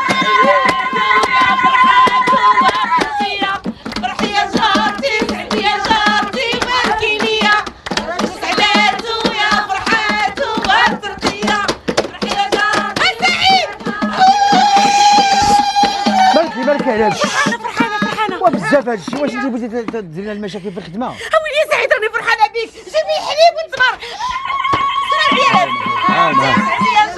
فرحي يا جارتي سعدي يا جارتي باركي ليا. سعداتو يا فرحاتو والترقية. فرحي يا جارتي سعيد. باركي باركي على هادشي. فرحانة فرحانة فرحانة وبزاف هادشي. واش انت بغيتي تديري لنا المشاكل في الخدمه؟ ويلي يا سعيد راني فرحانة بيك. جيبي حليب وتمر. سير العيالات.